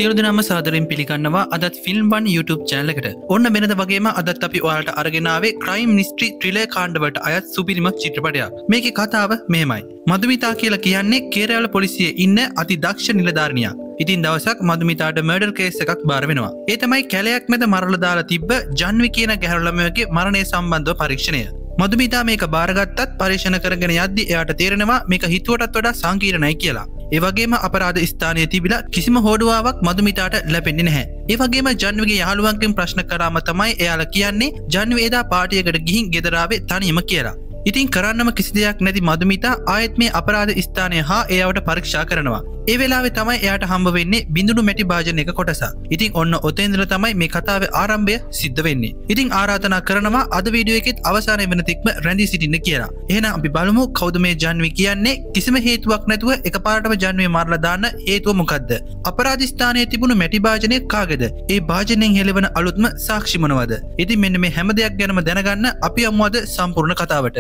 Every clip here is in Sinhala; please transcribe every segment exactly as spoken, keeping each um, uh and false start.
සියලු දෙනාම සාදරයෙන් පිළිගන්නවා අදත් ෆිල්ම් වන් YouTube channel එකට. ඔන්න වෙනද වගේම අදත් අපි ඔයාලට අරගෙන ආවේ crime mystery thriller කාණ්ඩවලට අයත් සුපිරිම චිත්‍රපටයක්. මේකේ කතාව මෙහෙමයි. මදුමිතා කියලා කියන්නේ කේරළ පොලිසියේ ඉන්න අති දක්ෂ නිලධාරිනියක්. ඉතින් දවසක් මදුමිතාට මර්ඩර් කේස් එකක් බාර වෙනවා. ඒ තමයි කැලයක් මැද මරලා දාලා තිබ්බ ජන්වි කියන ගැහැණු ළමයාගේ මරණය සම්බන්ධව පරීක්ෂණය. මදුමිතා මේක බාරගත්තත් පරීක්ෂණ කරගෙන යද්දි එයාට තේරෙනවා මේක හිතුවටත් වඩා සංකීර්ණයි කියලා. ඒ වගේම අපරාධ ස්ථානයේ තිබිලා කිසිම හොඩුවාවක් මදුමිතාට ලැබෙන්නේ නැහැ. ඒ වගේම ජන්විගේ යාළුවන්ගෙන් ප්‍රශ්න කරාම තමයි එයාලා කියන්නේ ජන්වි එදා පාටියකට ගිහින් ගෙදර ආවේ තනියම කියලා. ඉතින් කරන්නම කිසි දෙයක් නැති මදුමිතා ආයෙත් මේ අපරාධ ස්ථානය හා එයාවට පරීක්ෂා කරනවා. ඒ වෙලාවේ තමයි එයාට හම්බ වෙන්නේ බිඳුණු මැටි භාජන එක කොටස. ඉතින් ඔන්න ඔතෙන් ඉඳලා තමයි මේ කතාවේ ආරම්භය සිද්ධ වෙන්නේ. ඉතින් ආරාධනා කරනවා අද වීඩියෝ එකෙත් අවසානයේ වෙන තික්ම රැඳී සිටින්න කියලා. එහෙනම් අපි බලමු කවුද මේ ජන්වි කියන්නේ? කිසිම හේතුවක් නැතුව එකපාරටම ජන්විය මාරලා දාන්න හේතුව මොකද්ද? අපරාධ ස්ථානයේ තිබුණු මැටි භාජනය කාගේද? ඒ භාජනයෙන් හෙළවෙන අලුත්ම සාක්ෂි මොනවද? ඉතින් මෙන්න මේ හැම දෙයක් ගැනම දැනගන්න අපි යමු අද සම්පූර්ණ කතාවට.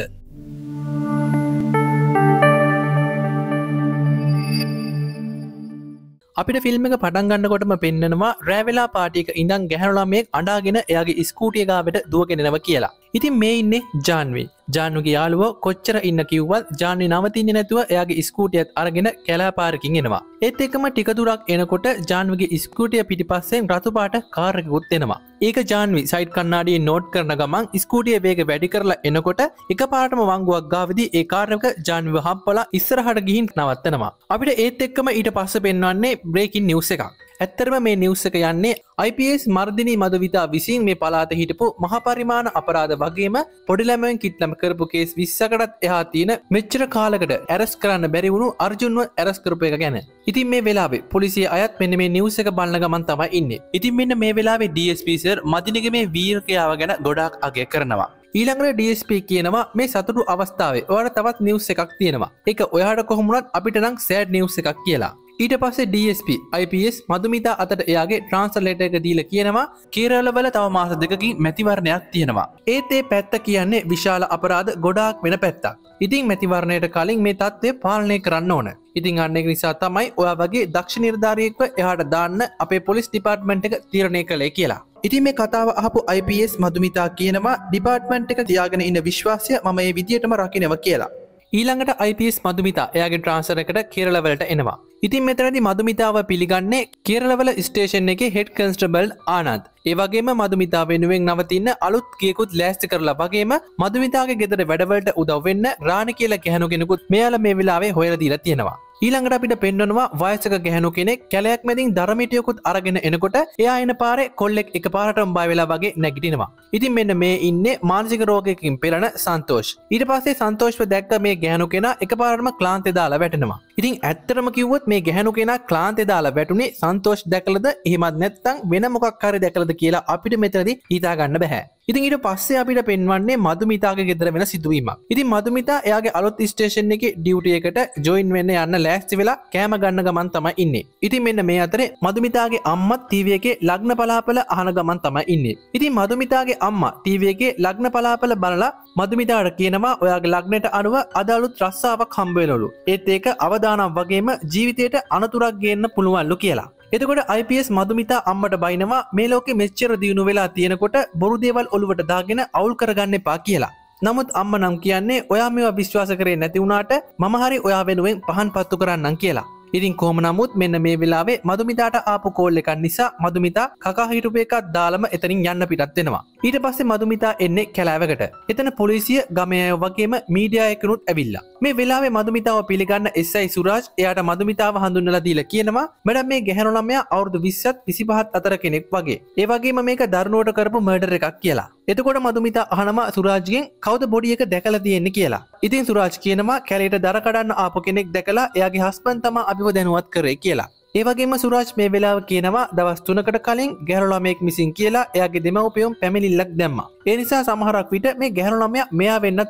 අපිට ෆිල්ම් එක පටන් ගන්නකොටම පෙන්නනවා රෑ වෙලා පාටියක ඉඳන් ගැහැණු ළමයෙක් අඬාගෙන එයාගේ ස්කූටිය ගාවට දුවගෙන එනවා කියලා. ඉතින් මේ ඉන්නේ ජාන්වි. ජාන්විගේ යාළුවෝ කොච්චර ඉන්න කිව්වත් ජාන්වි නවතින්නේ නැතුව එයාගේ ස්කූටියත් අරගෙන කැලෑ පාරකින් එනවා. ඒත් එක්කම ටික දුරක් එනකොට ජාන්විගේ ස්කූටිය පිටිපස්සෙන් රතු පාට කාර් එකකුත් එනවා. ඒක ජාන්වි සයිඩ් කණ්ණාඩියෙන් නෝට් කරන ගමන් ස්කූටියේ වේගය වැඩි කරලා එනකොට එකපාරටම වංගුවක් ගාවදී ඒ කාර් එක ජාන්විව හම්පලා ඉස්සරහට ගිහින් නවත්තනවා. අපිට ඒත් එක්කම ඊට පස්සේ පෙන්වන්නේ බ්‍රේකින් නිවුස් එකක්. ඇත්තරම මේ නිවුස් එක යන්නේ I P S මර්දිනී මදුවිතා විසින් මේ පළාත හිටපු මහා පරිමාණ අපරාධ වගේම පොඩි ළමයන් කිට්ලම් කරපු කේස් විස්සකටත් එහා තියෙන මෙච්චර කාලයකට ඇරස් කරන්න බැරි වුණු අර්ජුන්ව ඇරස් කරපු එක ගැන. ඉතින් මේ වෙලාවේ පොලිසිය අයත් මෙන්න මේ නිවුස් එක බලන ගමන් තමයි ඉන්නේ. ඉතින් මෙන්න මේ වෙලාවේ D S P සර් මදිනගේ මේ වීරකයාව ගැන ගොඩාක් අගය කරනවා. ඊළඟට D S P කියනවා මේ සතුටු අවස්ථාවේ ඔයාලට තවත් නිවුස් එකක් තියෙනවා. ඒක ඔයාලට කොහොම වුණත් අපිට නම් සෑඩ් නිවුස් එකක් කියලා. ඊට පස්සේ D S P I P S මදුමිතා අතට එයාගේ ට්‍රාන්ස්ලේටර් එක දීලා කියනවා කේරළවල තව මාස දෙකකින් මැතිවරණයක් තියෙනවා. ඒත් ඒ පැත්ත කියන්නේ විශාල අපරාධ ගොඩාක් වෙන පැත්තක්. ඉතින් මැතිවරණයට කලින් මේ තත්ත්වය පාලනය කරන්න ඕන. ඉතින් අන්න ඒක නිසා තමයි ඔයා වගේ දක්ෂ නිලධාරියෙක්ව එහාට දාන්න අපේ පොලිස් ඩිපාර්ට්මන්ට් එක තීරණය කළේ කියලා. ඉතින් මේ කතාව අහපු I P S මදුමිතා කියනවා ඩිපාර්ට්මන්ට් එක තියාගෙන ඉන්න විශ්වාසය මම මේ විදියටම රකින්නවා කියලා. ඊළඟට I P S මදුමිතා එයාගේ ට්‍රාන්ස්ෆර් එකට කේරළවලට එනවා. ඉතින් මෙතනදී මදුමිතාව පිළිගන්නේ කේරළවල ස්ටේෂන් එකේ හෙඩ් කන්ස්ටබල් ආනන්ද්. ඒ වගේම මදුමිතා වෙනුවෙන් නවතින අලුත් ගියෙකුත් ලෑස්ති කරලා වගේම මදුමිතාගේ ගෙදර වැඩවලට උදව් වෙන්න රාණි කියලා ගැහණු කෙනෙකුත් මෙයාලා මේ වෙලාවේ හොයලා දීලා තියෙනවා. ඊළඟට අපිට පෙන්වනවා වයසක ගැහණු කෙනෙක් කැලයක් මැදින් දරමිටියකුත් අරගෙන එනකොට එයා එන පාරේ කොල්ලෙක් එකපාරටම බය වෙලා වගේ නැගිටිනවා. ඉතින් මෙන්න මේ ඉන්නේ මානසික රෝගයකින් පෙළෙන සන්තෝෂ්. ඊට පස්සේ සන්තෝෂ්ව දැක්ක මේ ගැහණු කෙනා එකපාරටම ක්ලාන්තේ දාලා වැටෙනවා. ඉතින් ඇත්තටම කිව්වොත් මේ ගැහණු කෙනා ක්ලාන්තේ දාලා වැටුනේ සන්තෝෂ් දැකලාද එහෙමත් නැත්නම් වෙන මොකක් හරි දැකලාද කියලා අපිට මෙතනදී හිතා ගන්න බෑ. ඉතින් ඊට පස්සේ අපිට පෙන්වන්නේ මදුමිතාගේ ගෙදර වෙන සිදුවීමක්. ඉතින් මදුමිතා එයාගේ අලුත් ස්ටේෂන් එකේ ඩියුටි එකට ජොයින් වෙන්න යන්න ලෑස්ති වෙලා කෑම ගන්න ගමන් තමයි ඉන්නේ. ඉතින් මෙන්න මේ අතරේ මදුමිතාගේ අම්මත් ටීවී එකේ ලග්න පලාපල අහන ගමන් තමයි ඉන්නේ. ඉතින් මදුමිතාගේ අම්මා ටීවී එකේ ලග්න පලාපල බලලා මදුමිතාට කියනවා ඔයාගේ ලග්නයට අනුව අද අලුත් රස්සාවක් හම්බ වෙනවලු. ඒත් ඒක අවදානම් වගේම ජීවිතයට අනතුරක් ගේන්න පුළුවන්ලු කියලා. එතකොට I P S මදුමිතා අම්මට බයිනවා මේ ලෝකෙ මෙච්චර දියුණු වෙලා තියෙනකොට බොරු දේවල් ඔලුවට දාගෙන අවුල් කරගන්න එපා කියලා. නමුත් අම්ම නම් කියන්නේ ඔයා මේවා විශ්වාස කරේ නැති වුණාට මම හරි ඔයා වෙනුවෙන් පහන් පත්තු කරන්නම් කියලා. ඉතින් කොහොම නමුත් මෙන්න මේ වෙලාවේ මදුමිතාට ආපු කෝල් එකක් නිසා මදුමිතා කකා හිටපු එකක් දාලම එතනින් යන්න පිටත් වෙනවා. ඊට පස්සේ මදුමිතා එන්නේ කැලෑවකට. එතන පොලිසිය ගමේ අය වගේම මීඩියා එකනුත් ඇවිල්ලා. මේ වෙලාවේ මදුමිතාව පිළිගන්න S I සුරාජ් එයාට මදුමිතාව හඳුන්වලා දීලා කියනවා මැඩම් මේ ගැහැණු ළමයා අවුරුදු විස්සත් විසිපහත් අතර කෙනෙක් වගේ. ඒ වගේම මේක දරුණුවට කරපු මර්ඩර් එකක් කියලා. එතකොට මදුමිතා අහනවා සුරාජ්ගෙන් කවුද බොඩි එක දැකලා තියෙන්නේ කියලා. ඉතින් සුරාජ් කියනවා කැලේට දර කඩන්න ආපු කෙනෙක් දැකලා එයාගේ හස්බන්ඩ් තමයි අපිව දැනුවත් කරේ කියලා. ඒ වගේම සුරාජ් මේ වෙලාව කියනවා දවස් තුනකට කලින් ගැහැණු ළමයෙක් මිසින් කියලා එයාගේ දෙමව්පියන් පැමිණිල්ලක් දැම්මා. ඒ නිසා සමහරක් විට මේ ගැහැණු ළමයා මෙයා වෙන්නත් පුළුවන්.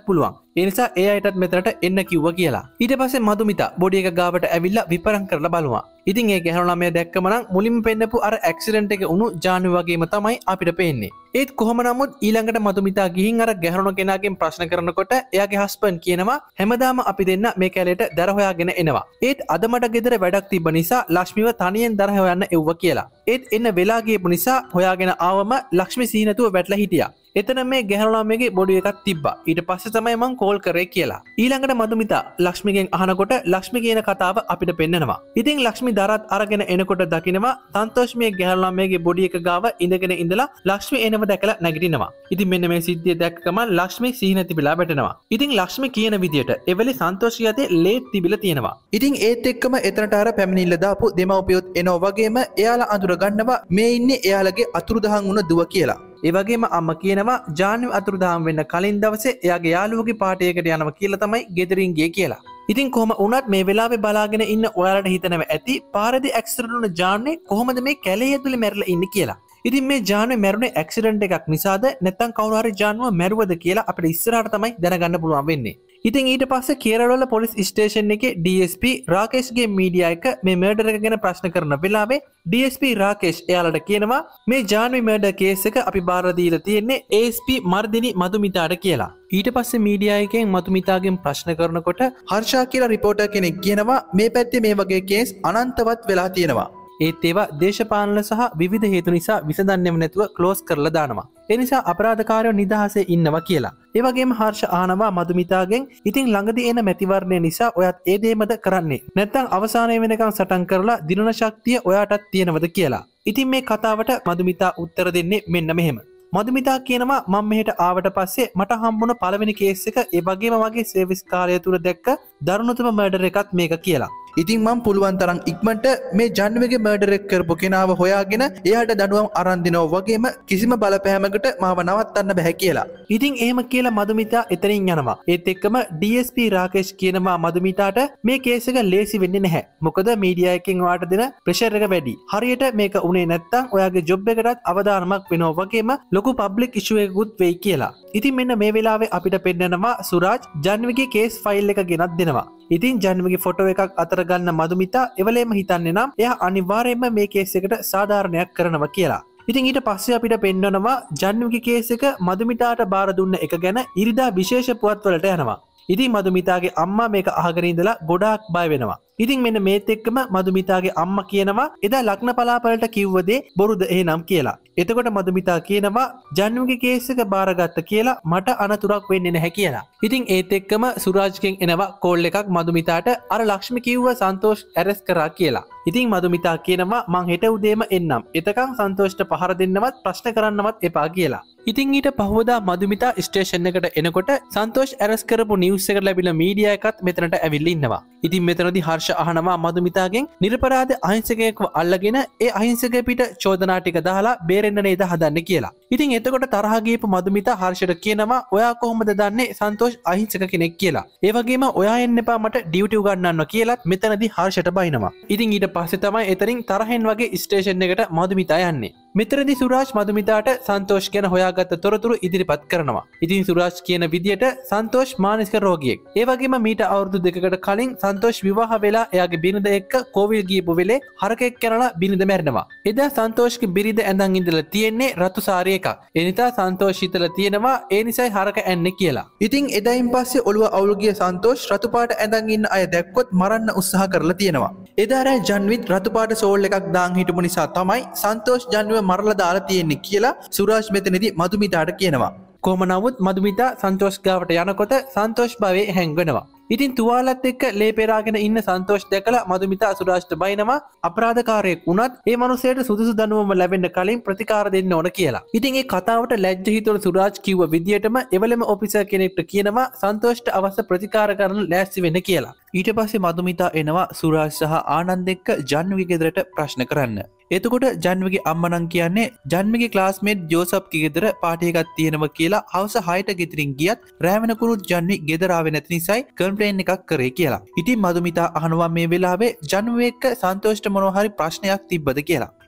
ඒ නිසා ඒ අයටත් මෙතනට එන්න කිව්වා කියලා. ඊට පස්සේ මදුමිතා බොඩි එක ගාවට ඇවිල්ලා විපරම් කරලා බලුවා. ඉතින් ඒ ගැහණු ළමයා දැක්කම නම් මුලින්ම පෙන්නපු අර ඇක්සිඩන්ට් එක වුණු ජාන්වි වගේම තමයි අපිට පේන්නේ. ඒත් කොහොම නමුත් ඊළඟට මදුමිතා ගිහින් අර ගැහණු කෙනාගෙන් ප්‍රශ්න කරනකොට එයාගේ හස්බන්ඩ් කියනවා හැමදාම අපි දෙන්න මේ කැලේට දර හොයාගෙන එනවා. ඒත් අද මට ගෙදර වැඩක් තිබ්බ නිසා ලක්ෂ්මිව තනියෙන් දර හොයන්න එව්වා කියලා. ඒත් එන්න වෙලා ගියපු නිසා හොයාගෙන ආවම ලක්ෂ්මි සීනතුව වැටලා හිටියා. එතන මේ ගැහණු ළමයාගේ බොඩි එකක් තිබ්බා. ඊට පස්සේ තමයි මං කෝල් කරේ කියලා. ඊළඟට මදුමිතා ලක්ෂ්මිගෙන් අහනකොට ලක්ෂ්මි කියන කතාව අපිට පෙන්නනවා. ඉතින් ලක්ෂ්මි දරත් අරගෙන එනකොට දකිනවා සන්තෝෂ් මේ ගැහණු ළමයාගේ බොඩි එක ගාව ඉඳගෙන ඉඳලා ලක්ෂ්මි එනව දැකලා නැගිටිනවා. ඉතින් මෙන්න මේ සිද්ධිය දැක්ක ගමන් ලක්ෂ්මි සීන තිබිලා වැටෙනවා. ඉතින් ලක්ෂ්මි කියන විදියට එවෙලේ සන්තෝෂ් යතේ ලේත් තිබිලා තියෙනවා. ඉතින් ඒත් එක්කම එතනට අර පැමිණිල්ල දාපු දෙමව්පියොත් එනවා වගේම එයාලා අඳුර ගන්නවා මේ ඉන්නේ එයාලගේ අතුරුදහන් වුණ දුව කියලා. ඒ වගේම අම්මා කියනවා ජාන්වි අතුරුදහන් වෙන්න කලින් දවසේ එයාගේ යාළුවගේ පාටියකට යනවා කියලා තමයි ගෙදරින් ගියේ කියලා. ඉතින් කොහොම වුණත් මේ වෙලාවේ බලාගෙන ඉන්න ඔයාලට හිතනවා ඇති පාරදී ඇක්සිඩන්ට් වුණ ජාන්වි කොහොමද මේ කැලේ ඇතුලේ මැරිලා ඉන්නේ කියලා. ඉතින් මේ ජාන්වි මැරුණේ ඇක්සිඩන්ට් එකක් නිසාද නැත්නම් කවුරු හරි ජාන්වව මැරුවද කියලා අපිට ඉස්සරහට තමයි දැනගන්න පුළුවන් වෙන්නේ. ඉතින් ඊට පස්සේ කේරළවල පොලිස් ස්ටේෂන් එකේ ඩී එස් පී රාකේෂ්ගේ මීඩියා එක මේ මර්ඩර් එක ගැන ප්‍රශ්න කරන වෙලාවේ ඩී එස් පී රාකේෂ් එයාලට කියනවා මේ ජාන්වි මර්ඩර් කේස් එක අපි බාර දීලා තියෙන්නේ ඒ එස් පී මර්දිනි මදුමිතාට කියලා. ඊට පස්සේ මීඩියා එකෙන් මදුමිතාගෙන් ප්‍රශ්න කරනකොට හර්ෂා කියලා රිපෝටර් කෙනෙක් කියනවා මේ පැත්තේ මේ වගේ කේස් අනන්තවත් වෙලා තියෙනවා. ඒත් ඒවා දේශපාලන සහ විවිධ හේතු නිසා විසඳන්නෙම නැතුව ක්ලෝස් කරලා දානවා. ඒ නිසා අපරාධකාරයෝ නිදහසේ ඉන්නවා කියලා. ඒ වගේම හර්ෂ ආනවා මදුමිතාගෙන් ඉතින් ළඟදී එන මැතිවරණය නිසා ඔයත් ඒ දෙයමද කරන්නේ. නැත්නම් අවසානයේ වෙනකන් සටන් කරලා දිනන ශක්තිය ඔයාටත් තියෙනවද කියලා. ඉතින් මේ කතාවට මදුමිතා උත්තර දෙන්නේ මෙන්න මෙහෙම. මදුමිතා කියනවා මම මෙහෙට ආවට පස්සේ මට හම්බුණ පළවෙනි කේස් එක ඒ වගේම වගේ සර්විස් කාර්යය තුල දැක්ක දරුණුතම මර්ඩර් එකක් මේක කියලා. ඉතින් මම පුළුවන් තරම් ඉක්මනට මේ ජාන්විගේ මර්ඩර් එක කරපු කෙනාව හොයාගෙන එයාට දඬුවම් අරන් දෙනවා වගේම කිසිම බලපෑමකට මාව නවත්තන්න බෑ කියලා. ඉතින් එහෙම කියලා මදුමිතා එතනින් යනවා. ඒත් එක්කම ඩී එස් පී රාකේෂ් කියනවා මදුමිතාට මේ කේස් එක ලේසි වෙන්නේ නැහැ. මොකද මීඩියා එකෙන් ඔයාට දෙන ප්‍රෙෂර් එක වැඩි. හරියට මේක උනේ නැත්තම් ඔයාගේ ජොබ් එකටත් අවදානමක් වෙනවා වගේම ලොකු පබ්ලික් ඉෂුව එකකුත් වෙයි කියලා. ඉතින් මෙන්න මේ වෙලාවේ අපිට පෙන්නනවා සුරාජ් ජාන්විගේ කේස් ෆයිල් එක ගෙනත් දෙනවා. ඉතින් ජාන්විගේ ෆොටෝ එකක් අතර ගන්න මදුමිතා එවලේම හිතන්නේ නම් එයා අනිවාර්යයෙන්ම මේ කේස් එකට සාධාරණයක් කරනවා කියලා. ඉතින් ඊට පස්සේ අපිට පෙන්වනවා ජාන්විගේ කේස් එක මදුමිතාට බාර දුන්න එක ගැන ඉරිදා විශේෂ පුවත්වලට යනවා. ඉතින් මදුමිතාගේ අම්මා මේක අහගෙන ඉඳලා ගොඩාක් බය වෙනවා. ඉතින් මෙන්න මේත් එක්කම මදුමිතාගේ අම්මා කියනවා එදා ලග්න පලාපලට කිව්ව දේ බොරුද එහෙනම් කියලා. එතකොට මදුමිතා කියනවා ජාන්විගේ කේස් එක බාරගත්ත කියලා මට අනතුරක් වෙන්නේ නැහැ කියලා. ඉතින් ඒත් එක්කම සුරාජ්ගෙන් එනවා කෝල් එකක් මදුමිතාට අර ලක්ෂ්මි කිව්ව සන්තෝෂ් ඇරෙස්ට් කරා කියලා. ඉතින් මදුමිතා කියනවා මං හෙට උදේම එන්නම්. එතකන් සන්තෝෂ්ට පහර දෙන්නවත් ප්‍රශ්න කරන්නවත් එපා කියලා. ඉතින් ඊට පහවදා මදුමිතා ස්ටේෂන් එකට එනකොට සන්තෝෂ් ඇරෙස්ට් කරපු නිවුස් එක ලැබිලා මීඩියා එකත් මෙතනට ඇවිල්ලා ඉන්නවා. ඉතින් මෙතනදී හර්ෂ අහනවා මදුමිතාගෙන් නිර්පරාධ අහිංසකයෙක්ව අල්ලගෙන ඒ අහිංසක පිට චෝදනා ටික දාලා බේරෙන්න නේද හදන්නේ කියලා. ඉතින් එතකොට තරහ ගියපු මදුමිතා හර්ෂට කියනවා ඔයා කොහොමද දන්නේ සන්තෝෂ් අහිංසක කෙනෙක් කියලා. ඒ වගේම ඔයා එන්න එපා මට ඩියුටි උගන්වන්න කියලාත් මෙතනදී හර්ෂට බයිනවා. ඉතින් ඊට පස්සේ තමයි එතනින් තරහෙන් වගේ ස්ටේෂන් එකට මදුමිතා යන්නේ. මෙතනදී සුරාජ් මදුමිතාට සන්තෝෂ් ගැන හොයාගත්ත තොරතුරු ඉදිරිපත් කරනවා. ඉතින් සුරාජ් කියන විදියට සන්තෝෂ් මානසික රෝගියෙක්. ඒ වගේම මීට අවුරුදු දෙකකට කලින් සන්තෝෂ් විවාහ වෙලා එයාගේ බිරිඳ එක්ක කෝවිල් ගියපු වෙලේ හරකෙක් කනලා බිරිඳ මැරෙනවා. එදා සන්තෝෂ්ගේ බිරිඳ ඇඳන් ඉඳලා තියෙන්නේ රතු සාරි එකක්. ඒ නිසා සන්තෝෂ් හිතලා තියෙනවා ඒ නිසායි හරක ඇන්නේ කියලා. ඉතින් එදායින් පස්සේ ඔළුව අවුල් ගිය සන්තෝෂ් රතු පාට ඇඳන් ඉන්න අය දැක්කොත් මරන්න උත්සාහ කරලා තියෙනවා. එදා රෑ ජන්විත් රතු පාට සෝල් එකක් දාන් හිටපු නිසා තමයි සන්තෝෂ් ජන්ව මරලා දාලා තියෙන්නේ කියලා සුරාජ් මෙතනදී මදුමිතාට කියනවා. කොහොම නමුත් මදුමිතා සන්තෝෂ් ගාවට යනකොට සන්තෝෂ් භවයේ හැංගෙනවා. ඉතින් තුවාලත් එක්ක ලේ පෙරාගෙන ඉන්න සන්තෝෂ් දැකලා මදුමිතා සුරාජ්ට බයිනවා අපරාධකාරයෙක් වුණත් ඒ මනුස්සයට සුදුසු දඬුවම ලැබෙන්න කලින් ප්‍රතිකාර දෙන්න ඕන කියලා. ඉතින් ඒ කතාවට ලැජ්ජ හිතුන සුරාජ් කිව්ව විදියටම එවලෙම ඔෆිසර් කෙනෙක්ට කියනවා සන්තෝෂ්ට අවශ්‍ය ප්‍රතිකාර කරන්න ලෑස්ති වෙන්න කියලා. ඊට පස්සේ මදුමිතා එනවා සුරාජ් සහ ආනන්ද එක්ක ජන්විගේ ගෙදරට ප්‍රශ්න කරන්න. එතකොට ජන්විගේ අම්මා කියන්නේ ජන්විගේ ක්ලාස්මේට් ජෝසප්ගේ ගෙදර පාටි එකක් තියෙනවා කියලා හවස හයට ගෙදරින් ගියත් රෑ වෙනකුරුත් ජන්වි ගෙදර ආවේ නැති නිසායි කම්ප්ලේන් එකක් කරේ කියලා. ඉතින් මදුමිතා අහනවා මේ වෙලාවේ ජන්වි එක්ක සන්තෝෂ්ට මොනවා හරි ප්‍රශ්නයක් තිබ්බද කියලා.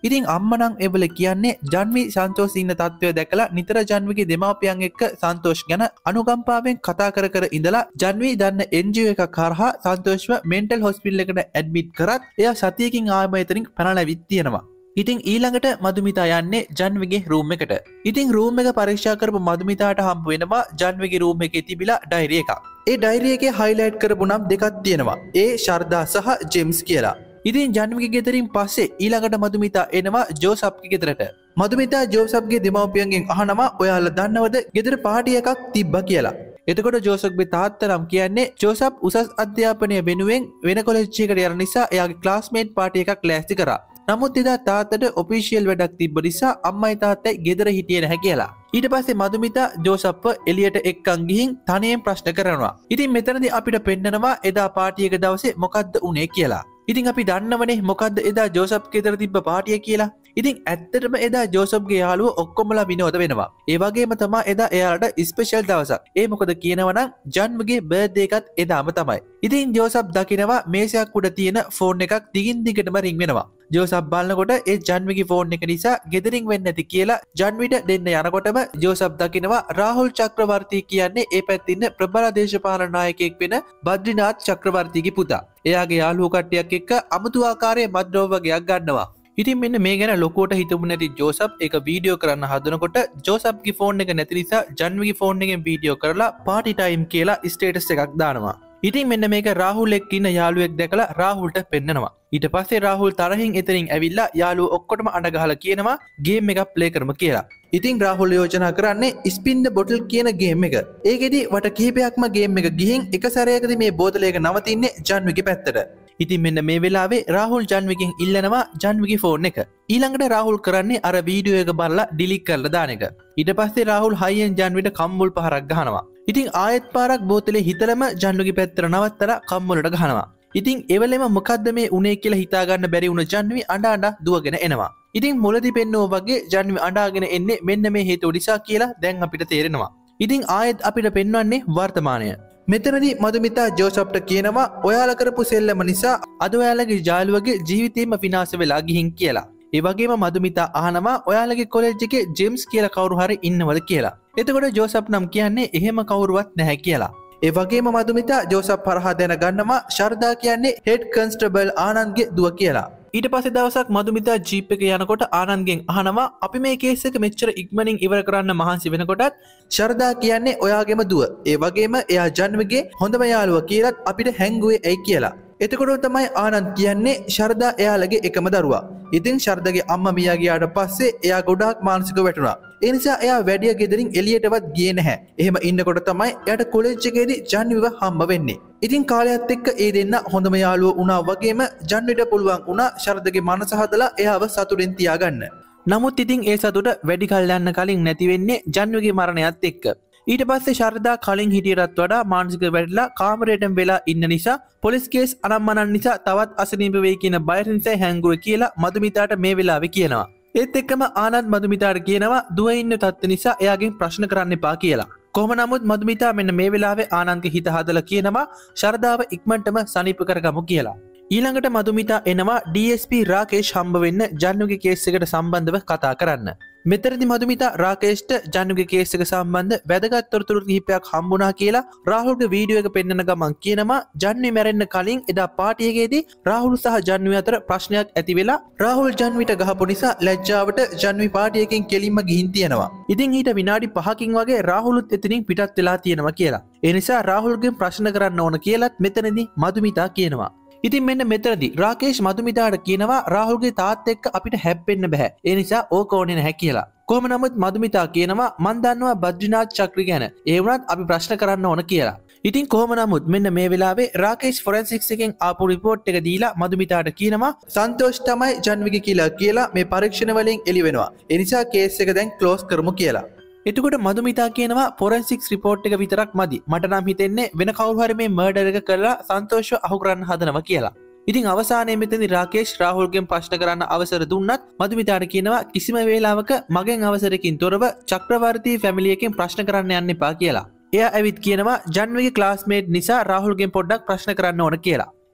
ඉතින් අම්මා නම් එවල කියන්නේ ජන්වි සන්තෝෂ ඉන්න තත්ත්වය දැකලා නිතර ජන්විගේ දෙමාපියන් එක්ක සන්තෝෂ් ගැන අනුකම්පාවෙන් කතා කර කර ඉඳලා ජන්වි දන්න එන් ජී ඕ එකක් හරහා සන්තෝෂ්ව මෙන්ටල් හොස්පිටල් එකට ඇඩ්මිට් කරත් එයා සතියකින් ආයෙම එතනින් පැනලා තියෙනවා. ඉතින් ඊළඟට මදුමිතා යන්නේ ජන්විගේ රූම් එකට. ඉතින් රූම් එක පරීක්ෂා කරපු මදුමිතාට හම්බ වෙනවා ජන්විගේ රූම් එකේ තිබිලා ඩයරි එකක්. ඒ ඩයරි එකේ හයිලයිට් කරපු නම් දෙකක් තියෙනවා. ඒ ශර්දා සහ ජේම්ස් කියලා. ඉතින් ජන්විගේ ගෙදරින් පස්සේ ඊළඟට මදුමිතා එනවා ජෝසප්ගේ ගෙදරට. මදුමිතා ජෝසප්ගේ දෙමව්පියන්ගෙන් අහනවා ඔයාලා දන්නවද ගෙදර පාටි එකක් තිබ්බා කියලා. එතකොට ජෝසප්ගේ තාත්තා නම් කියන්නේ ජෝසප් උසස් අධ්‍යාපනය වෙනුවෙන් වෙන කොලෙජ් එකකට යන නිසා එයාගේ ක්ලාස්මේට් පාටි එකක් ලෑස්ති කරා. නමුත් එදා තාත්තට ඔෆිෂියල් වැඩක් තිබ්බ නිසා අම්මයි තාත්තයි ගෙදර හිටියේ නැහැ කියලා. ඊට පස්සේ මදුමිතා ජෝසප්ව එළියට එක්කන් ගිහින් තනියෙන් ප්‍රශ්න කරනවා. ඉතින් මෙතනදී අපිට පෙන්නනවා එදා පාටි එක දවසේ මොකද්ද උනේ කියලා. ඉතින් අපි දන්නවනේ මොකද්ද එදා ජෝසප් ගෙදර තිබ්බ පාටිය කියලා. ඉතින් ඇත්තටම එදා ජෝසප්ගේ යාළුවෝ ඔක්කොමලා විනෝද වෙනවා. ඒ වගේම තමයි එදා එයාලට ස්පෙෂල් දවසක්. ඒ මොකද කියනවා නම් ජන්මගේ බර්ත්ඩේ එකත් එදාම තමයි. ඉතින් ජෝසප් දකිනවා මේසයක් උඩ තියෙන ෆෝන් එකක් දිගින් දිගටම රින් වෙනවා. ජෝසප් බලනකොට ඒ ජන්විගේ ෆෝන් එක නිසා ගෙදරින් වෙන්නේ නැති කියලා ජන්විට දෙන්න යනකොටම ජෝසප් දකිනවා රාහුල් චක්‍රවර්ති කියන්නේ ඒ පැත්තේ ඉන්න ප්‍රබල දේශපාලන නායකයෙක් වෙන බද්රිනාත් චක්‍රවර්තිගේ පුතා. එයාගේ යාළුවෝ කට්ටියක් එක්ක අමුතු ආකාරයේ මද්ද්‍රව්‍ය වගේක් ගන්නවා. ඉතින් මෙන්න මේ ගැන ලොකුවට හිතුවේ නැති ජෝසප් ඒක වීඩියෝ කරන්න හදනකොට ජෝසප්ගේ ෆෝන් එක නැති නිසා ජන්විගේ ෆෝන් එකෙන් වීඩියෝ කරලා පාටි ටයිම් කියලා ස්ටේටස් එකක් දානවා. ඉතින් මෙන්න මේක රාහුල් එක්ක ඉන්න යාළුවෙක් දැකලා රාහුල්ට පෙන්නනවා. ඊට පස්සේ රාහුල් තරහින් එතනින් ඇවිල්ලා යාළුවෝ ඔක්කොටම අඬ ගහලා කියනවා ගේම් එකක් ප්ලේ කරමු කියලා. ඉතින් රාහුල් යෝජනා කරන්නේ ස්පින් ද බොටල් කියන ගේම් එක. ඒකෙදි වට කිහිපයක්ම ගේම් එක ගිහින් එක සැරයකදී මේ බෝතලයක නවතින්නේ ජන්විගේ පැත්තට. ඉතින් මෙන්න මේ වෙලාවේ රාහුල් ජන්විගෙන් ඉල්ලනවා ජන්විගේ ෆෝන් එක. ඊළඟට රාහුල් කරන්නේ අර වීඩියෝ එක බලලා ඩිලීට් කරලා දාන එක. ඊට පස්සේ රාහුල් හයියෙන් ජන්විට කම්මුල් පහරක් ගහනවා. ඉතින් ආයෙත් පාරක් බෝතලේ හිතලම ජන්විගේ පැත්තට නවත්තලා කම්මුලට ගහනවා. ඉතින් එවලෙම මොකද්ද මේ උනේ කියලා හිතා ගන්න බැරි වුණ ජන්වි අඬ අඬ දුවගෙන එනවා. ඉතින් මුලදි පෙන්නෝ වගේ ජන්වි අඬාගෙන එන්නේ මෙන්න මේ හේතුව නිසා කියලා දැන් අපිට තේරෙනවා. ඉතින් ආයෙත් අපිට පෙන්වන්නේ වර්තමානය. මෙතනදී මදුමිතා ජෝසප්ට කියනවා ඔයාලා කරපු සෙල්ලම නිසා අද ඔයාලගේ යාළුවගේ ජීවිතේම විනාශ වෙලා ගිහින් කියලා. ඒ වගේම මදුමිතා අහනවා ඔයාලගේ කොලෙජ් එකේ ජේම්ස් කියලා කවුරු හරි ඉන්නවද කියලා. එතකොට ජෝසප් නම් කියන්නේ එහෙම කවුරුවත් නැහැ කියලා. ඒ වගේම මදුමිතා ජෝසප් හරහා දැනගන්නවා ශර්දා කියන්නේ හෙඩ් කන්ස්ටේබල් ආනන්ද්ගේ දුව කියලා. ඊට පස්සේ දවසක් මදුමිතා ජීප් එකේ යනකොට ආනන්ද්ගෙන් අහනවා අපි මේ කේස් එක මෙච්චර ඉක්මනින් ඉවර කරන්න මහන්සි වෙනකොටත් ශර්දා කියන්නේ ඔයාගේම දුව. ඒ වගේම එයා ජන්විගේ හොඳම යාළුවා කියලාත් අපිට හැංගුවේ ඇයි කියලා. එතකොට තමයි ආනන්ද් කියන්නේ ශර්දා එයාලගේ එකම දරුවා. ඉතින් ශර්දාගේ අම්මා මියා ගියාට පස්සේ එයා ගොඩාක් මානසික වැටුණා. ඒ නිසා එයා වැඩිය ගෙදරින් එළියටවත් ගියේ නැහැ. එහෙම ඉන්නකොට තමයි එයාට කොලෙජ් එකේදී ජන්විව හම්බ වෙන්නේ. ඉතින් කාලයත් එක්ක ඒ දෙන්න හොඳම යාළුවෝ වුණා වගේම ජන්විට පුළුවන් වුණා ශර්දාගේ මනස හදලා එයාව සතුටින් තියාගන්න. නමුත් ඉතින් ඒ සතුට වැඩි කල් යන්න කලින් නැති වෙන්නේ ජන්විගේ මරණයත් එක්ක. ඊට පස්සේ ශර්දා කලින් හිටියටත් වඩා මානසික වැඩිලා කාමරේටම වෙලා ඉන්න නිසා පොලිස් කේස් අනම්මනන් නිසා තවත් අසනීප වෙයි කියන බය නිසා හැංගුවේ කියලා මදුමිතාට මේ වෙලාවේ කියනවා. ඒත් එක්කම ආනන්ද් මදුමිතාට කියනවා දුව ඉන්න තත්ත්ව නිසා එයාගෙන් ප්‍රශ්න කරන්න එපා කියලා. කොහොම නමුත් මදුමිතා මෙන්න මේ වෙලාවේ ආනන්ද්ගේ හිත හදලා කියනවා ශර්දාව ඉක්මනටම සනීප කරගමු කියලා. ඊළඟට මදුමිතා එනවා ඩී එස් පී රාකේෂ් හම්බ වෙන්න ජන්නුගේ කේස් එකට සම්බන්ධව කතා කරන්න. මෙතරදි මදුමිතා රාකේෂ්ට ජන්නුගේ කේස් එක සම්බන්ධ වැදගත් තොරතුරු කිහිපයක් හම්බුණා කියලා රාහුල්ගේ වීඩියෝ එක පෙන්වන ගමන් කියනවා ජන්වි මැරෙන්න කලින් එදා පාටි එකේදී රාහුල් සහ ජන්වි අතර ප්‍රශ්නයක් ඇති වෙලා රාහුල් ජන්විට ගහපු නිසා ලැජ්ජාවට ජන්වි පාටි එකෙන් කෙලින්ම ගිහින් තියෙනවා. ඉතින් ඊට විනාඩි පහකින් වගේ රාහුලුත් එතනින් පිටත් වෙලා තියෙනවා කියලා. ඒ නිසා රාහුල්ගෙන් ප්‍රශ්න කරන්න ඕන කියලාත් මෙතනදී මදුමිතා කියනවා. ඉතින් මෙන්න මෙතනදී රාකේෂ් මදුමිතාට කියනවා රාහුල්ගේ තාත්තා එක්ක අපිට හැප්පෙන්න බෑ. ඒ නිසා ඕක ඕනේ නැහැ කියලා. කොහොම නමුත් මදුමිතා කියනවා මන් දන්නවා බද්රිනාත් චක්‍රි ගැන. ඒ වුණත් අපි ප්‍රශ්න කරන්න ඕන කියලා. ඉතින් කොහොම නමුත් මෙන්න මේ වෙලාවේ රාකේෂ් ෆොරෙන්සික්ස් එකෙන් ආපු රිපෝට් එක දීලා මදුමිතාට කියනවා සන්තෝෂ් තමයි ජන්විගේ කියලා කියලා මේ පරීක්ෂණ වලින් එළි වෙනවා. ඒ නිසා කේස් එක දැන් ක්ලෝස් කරමු කියලා. එතකොට මදුමිතා කියනවා ෆොරෙන්සික්ස් රිපෝට් එක විතරක් මදි. මට නම් හිතෙන්නේ වෙන කවුරු හරි මේ මර්ඩර් එක කරලා සන්තෝෂව අහු කරන්න හදනවා කියලා. ඉතින් අවසානයේ මෙතනදී රාකේෂ් රාහුල්ගෙන් ප්‍රශ්න කරන්න අවසර දුන්නත් මදුමිතාට කියනවා කිසිම වේලාවක මගෙන් අවසරකින් තොරව චක්‍රවර්ති ෆැමිලි එකෙන් ප්‍රශ්න කරන්න යන්න එපා කියලා. එයා ඇවිත් කියනවා ජන්විගේ ක්ලාස්මේට් නිසා රාහුල්ගෙන් පොඩ්ඩක් ප්‍රශ්න කරන්න ඕන කියලා.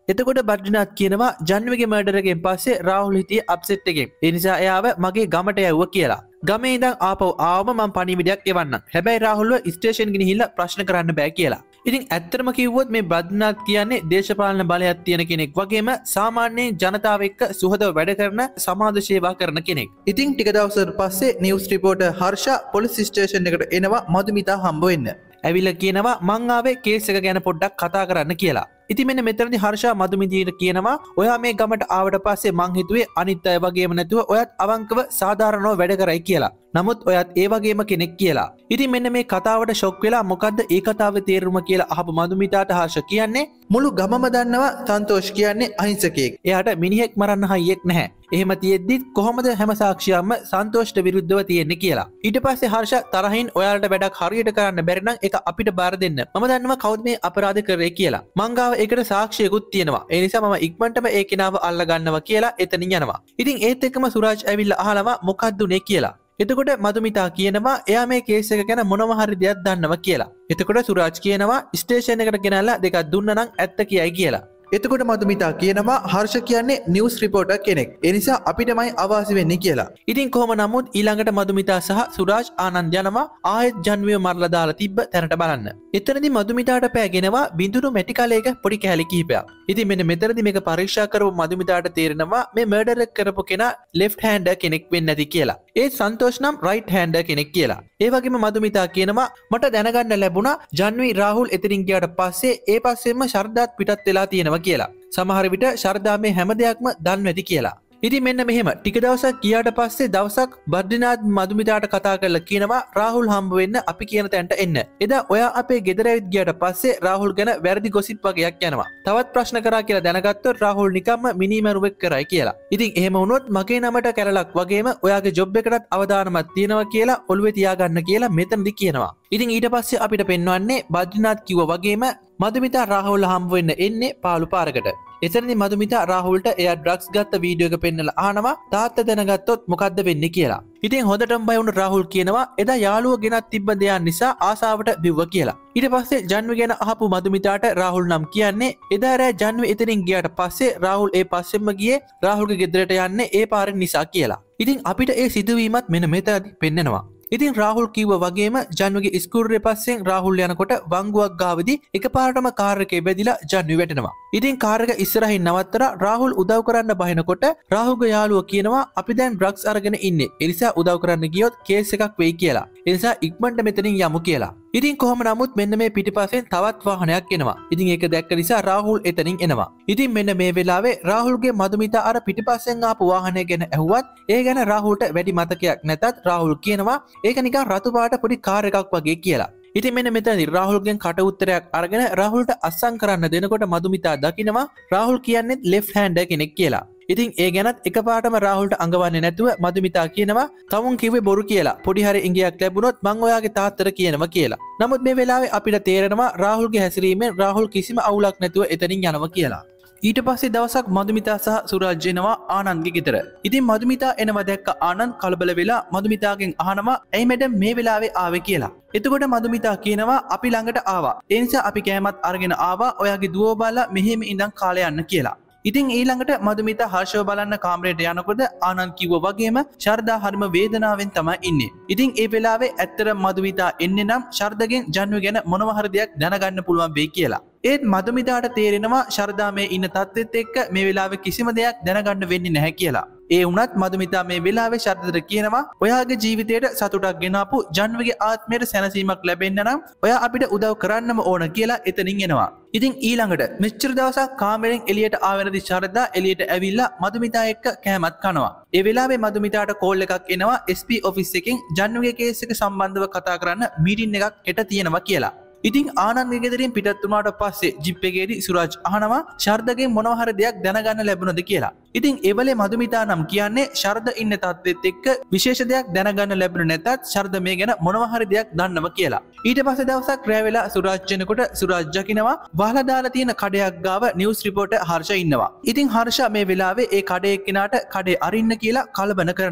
එතකොට බද්රිනාත් කියනවා ජන්විගේ මර්ඩර් එකෙන් පස්සේ රාහුල් හිටියේ අප්සෙට් එකෙන්. ඒ නිසා එයාව මගේ ගමට යවුවා කියලා. ගමේ ඉඳන් ආපහු ආවම මම පණිවිඩයක් එවන්නම්. හැබැයි රාහුල්ව ස්ටේෂන් ගෙනහිල්ලා ප්‍රශ්න කරන්න බෑ කියලා. ඉතින් ඇත්තටම කිව්වොත් මේ බද්රිනාත් කියන්නේ දේශපාලන බලයක් තියෙන කෙනෙක් වගේම සාමාන්‍යයෙන් ජනතාව එක්ක සුහදව වැඩ කරන සමාජ සේවා කරන කෙනෙක්. ඉතින් ටික දවසකට පස්සේ news reporter Harsha police station එකට එනවා මදුමිතා හම්බ වෙන්න. ඇවිල්ලා කියනවා මං ආවේ කේස් එක ගැන පොඩ්ඩක් කතා කරන්න කියලා. ඉතින් මෙන්න මෙතනදී හර්ෂා මදුමිදීට කියනවා ඔයා මේ ගමට ආවට පස්සේ මං හිතුවේ අනිත් අය වගේම නැතුව ඔයත් අවංකව සාධාරණව වැඩ කරයි කියලා. නමුත් ඔයත් ඒ වගේම කෙනෙක් කියලා. ඉතින් මෙන්න මේ කතාවට ෂොක් වෙලා මොකද්ද ඒ කතාවේ තේරුම කියලා අහපු මදුමිතාට හර්ෂ කියන්නේ මුළු ගමම දන්නවා සන්තෝෂ් කියන්නේ අහිංසකයෙක්. එයාට මිනිහෙක් මරන්න හයියෙක් නැහැ. එහෙම තියෙද්දිත් කොහොමද හැම සාක්ෂියක්ම සන්තෝෂ්ට විරුද්ධව තියෙන්නේ කියලා. ඊට පස්සේ හර්ෂ තරහින් ඔයාලට වැඩක් හරියට කරන්න බැරි නම් ඒක අපිට බාර දෙන්න. මම දන්නවා කවුද මේ අපරාධ කරේ කියලා. මං ගාව ඒකට සාක්ෂියකුත් තියෙනවා. ඒ නිසා මම ඉක්මනටම ඒ කෙනාව අල්ල ගන්නවා කියලා එතනින් යනවා. ඉතින් ඒත් එක්කම සුරාජ් ඇවිල්ලා අහලවා මොකක්ද උනේ කියලා. එතකොට මදුමිතා කියනවා එයා මේ කේස් එක ගැන මොනවා හරි දෙයක් දන්නවා කියලා. එතකොට සුරාජ් කියනවා ස්ටේෂන් එකට ගෙනල්ලා දෙකක් දුන්නා නම් ඇත්ත කියයි කියලා. එතකොට මදුමිතා කියනවා හර්ෂ කියන්නේ නිවුස් රිපෝටර් කෙනෙක්. ඒ නිසා අපිටමයි අවාසි වෙන්නේ කියලා. ඉතින් කොහොම නමුත් ඊළඟට මදුමිතා සහ සුරාජ් ආනන්ද යනවා ආයෙත් ජන්විව මරලා දාලා තිබ්බ තැනට බලන්න. එතනදී මදුමිතාට පෑගෙනවා බිඳුණු මැටි කලයක පොඩි කැලි කිහිපයක්. ඉතින් මෙන්න මෙතනදී මේක පරීක්ෂා කරපු මදුමිතාට තේරෙනවා මේ මර්ඩර් එක කරපු කෙනා ලෙෆ්ට් හෑන්ඩර් කෙනෙක් වෙන්නේ නැති කියලා. ඒ සන්තෝෂ් නම් රයිට් හෑන්ඩර් කෙනෙක් කියලා. ඒ වගේම මදුමිතා කියනවා මට දැනගන්න ලැබුණා ජන්වි රාහුල් එතනින් ගියාට පස්සේ ඒ පස්සෙන්ම ශර්දාත් පිටත් වෙලා තියෙනවා කියලා. සමහර විට ශර්දා මේ හැම දෙයක්ම දන්නේ නැති කියලා. ඉතින් මෙන්න මෙහෙම ටික දවසක් ගියාට පස්සේ දවසක් බද්රිනාත් මදුමිතාට කතා කරලා කියනවා රාහුල් හම්බ වෙන්න අපි කියන තැනට එන්න. එදා ඔයා අපේ ගෙදර ඇවිත් ගියාට පස්සේ රාහුල් ගැන වැරදි ගොසිප් වගේක් යනවා. තවත් ප්‍රශ්න කරා කියලා දැනගත්තොත් රාහුල් නිකම්ම මිනිමරුවෙක් කරයි කියලා. ඉතින් එහෙම වුණොත් මගේ නමට කැරලක් වගේම ඔයාගේ ජොබ් එකටත් අවදානමක් තියෙනවා කියලා ඔළුවේ තියාගන්න කියලා මෙතනදි කියනවා. ඉතින් ඊට පස්සේ අපිට පෙන්වන්නේ බද්රිනාත් කිව්වා වගේම මදුමිතා රාහුල්ව හම්බ වෙන්න එන්නේ පාළු පාරකට. එතනදී මදුමිතා රාහුල්ට එයා ඩ්‍රග්ස් ගත්ත වීඩියෝ එක පෙන්නලා අහනවා තාත්තා දැනගත්තොත් මොකද්ද වෙන්නේ කියලා. ඉතින් හොඳටම බය වුණ රාහුල් කියනවා එදා යාළුවා ගෙනත් තිබ්බ දෙයක් නිසා ආසාවට බිව්වා කියලා. ඊට පස්සේ ජන්වි ගැන අහපු මදුමිතාට රාහුල් නම් කියන්නේ එදා රෑ ජන්වි එතනින් ගියාට පස්සේ රාහුල් ඒ පස්සෙන්ම ගියේ රාහුල්ගේ ගෙදරට යන්නේ ඒ පාරෙන් නිසා කියලා. ඉතින් අපිට ඒ සිදුවීමත් මෙන්න මෙතනදී පෙන්නනවා. ඉතින් රාහුල් කිව්ව වගේම ජන්විගේ ස්කූටරේ පස්සෙන් රාහුල් යනකොට වංගුවක් ගාවදී එකපාරටම කාර් එකේ බැදිලා ජන්වි වැටෙනවා. ඉතින් කාර් එක ඉස්සරහින් නවත්තලා රාහුල් උදව් කරන්න බහිනකොට රාහුල්ගේ යාළුවා කියනවා අපි දැන් ඩ්‍රග්ස් අරගෙන ඉන්නේ. ඒ නිසා උදව් කරන්න ගියොත් කේස් එකක් වෙයි කියලා. ඒ නිසා ඉක්මනට මෙතනින් යමු කියලා. ඉතින් කොහොම නමුත් මෙන්න මේ පිටිපස්සෙන් තවත් වාහනයක් එනවා. ඉතින් ඒක දැක්ක නිසා රාහුල් එතනින් එනවා. ඉතින් මෙන්න මේ වෙලාවේ රාහුල්ගේ මදුමිතා අර පිටිපස්සෙන් ආපු වාහනය ගැන ඇහුවත් ඒ ගැන රාහුල්ට වැඩි මතකයක් නැතත් රාහුල් කියනවා ඒක නිකන් රතු පාට පොඩි කාර් එකක් වගේ කියලා. ඉතින් මෙන්න මෙතනදී රාහුල්ගෙන් කට උත්තරයක් අරගෙන රාහුල්ට අස්සම් කරන්න දෙනකොට මදුමිතා දකිනවා රාහුල් කියන්නේ ලෙෆ්ට් හෑන්ඩර් කෙනෙක් කියලා. ඉතින් ඒ ගැනත් එකපාරටම රාහුල්ට අඟවන්නේ නැතුව මදුමිතා කියනවා තමුන් කිව්වේ බොරු කියලා. පොඩි හරි ඉඟියක් ලැබුණොත් මං ඔයාගේ තාත්තට කියනවා කියලා. නමුත් මේ වෙලාවේ අපිට තේරෙනවා රාහුල්ගේ හැසිරීමෙන් රාහුල් කිසිම අවුලක් නැතුව එතනින් යනවා කියලා. ඊට පස්සේ දවසක් මදුමිතා සහ සුරාජ් එනවා ආනන්දගේ ගෙදර. ඉතින් මදුමිතා එනවා දැක්ක ආනන්ද කලබල වෙලා මදුමිතාගෙන් අහනවා ඇයි මැඩම් මේ වෙලාවේ ආවේ කියලා. එතකොට මදුමිතා කියනවා අපි ළඟට ආවා. ඒ නිසා අපි කෑමත් අරගෙන ආවා ඔයාගේ දුව බාලා මෙහෙම ඉඳන් කාලේ යන්න කියලා. ඉතින් ඊළඟට මදුමිතා හර්ෂව බලන්න කාමරයට යනකොට ආනන්ද කිව්වා වගේම ශර්දා හරිම වේදනාවෙන් තමයි ඉන්නේ. ඉතින් ඒ වෙලාවේ ඇත්තට මදුමිතා එන්නේ නම් ශර්දගෙන් ජන්වි ගැන මොනවා හරි දෙයක් දැනගන්න පුළුවන් වෙයි කියලා. ඒත් මදුමිතාට තේරෙනවා ශර්දා මේ ඉන්න තත්ත්වෙත් එක්ක මේ වෙලාවේ කිසිම දෙයක් දැනගන්න වෙන්නේ නැහැ කියලා. ඒ වුණත් මදුමිතා මේ වෙලාවේ ශර්දට කියනවා ඔයාගේ ජීවිතයට සතුටක් ගෙනාපු ජන්විගේ ආත්මයට සැනසීමක් ලැබෙන්න නම් ඔයා අපිට උදව් කරන්නම ඕන කියලා එතනින් එනවා. ඉතින් ඊළඟට මෙච්චර දවසක් කාමරෙන් එළියට ආවෙනදී ශර්දා එළියට ඇවිල්ලා මදුමිතා එක්ක කෑමත් කනවා. ඒ වෙලාවේ මදුමිතාට කෝල් එකක් එනවා එස් පී ඔෆිස් එකෙන් ජන්විගේ කේස් එක සම්බන්ධව කතා කරන්න මීටින් එකක් හෙට තියෙනවා කියලා. ඉතින් ආනන්දගේ ගෙදරින් පිටත් වුණාට පස්සේ ජිප් එකේදී සුරාජ් අහනවා ශර්දගෙන් මොනවා හරි දෙයක් දැනගන්න ලැබුණද කියලා. ඉතින් ඒවලේ මදුමිතා නම් කියන්නේ ශර්ද ඉන්න තත්ත්වෙත් එක්ක විශේෂ දෙයක් දැනගන්න ලැබුණ නැතත් ශර්ද මේ ගැන මොනවා හරි දෙයක් දන්නවා කියලා. ඊට පස්සේ දවසක් රැ වෙලා සුරාජ් එනකොට සුරාජ් දකිනවා වහලා දාලා තියෙන කඩයක් ගාව නිවුස් රිපෝටර් හර්ෂ ඉන්නවා. ඉතින් හර්ෂ මේ වෙලාවේ ඒ කඩේ එක්කිනාට කඩේ අරින්න කියලා කලබන කරනවා.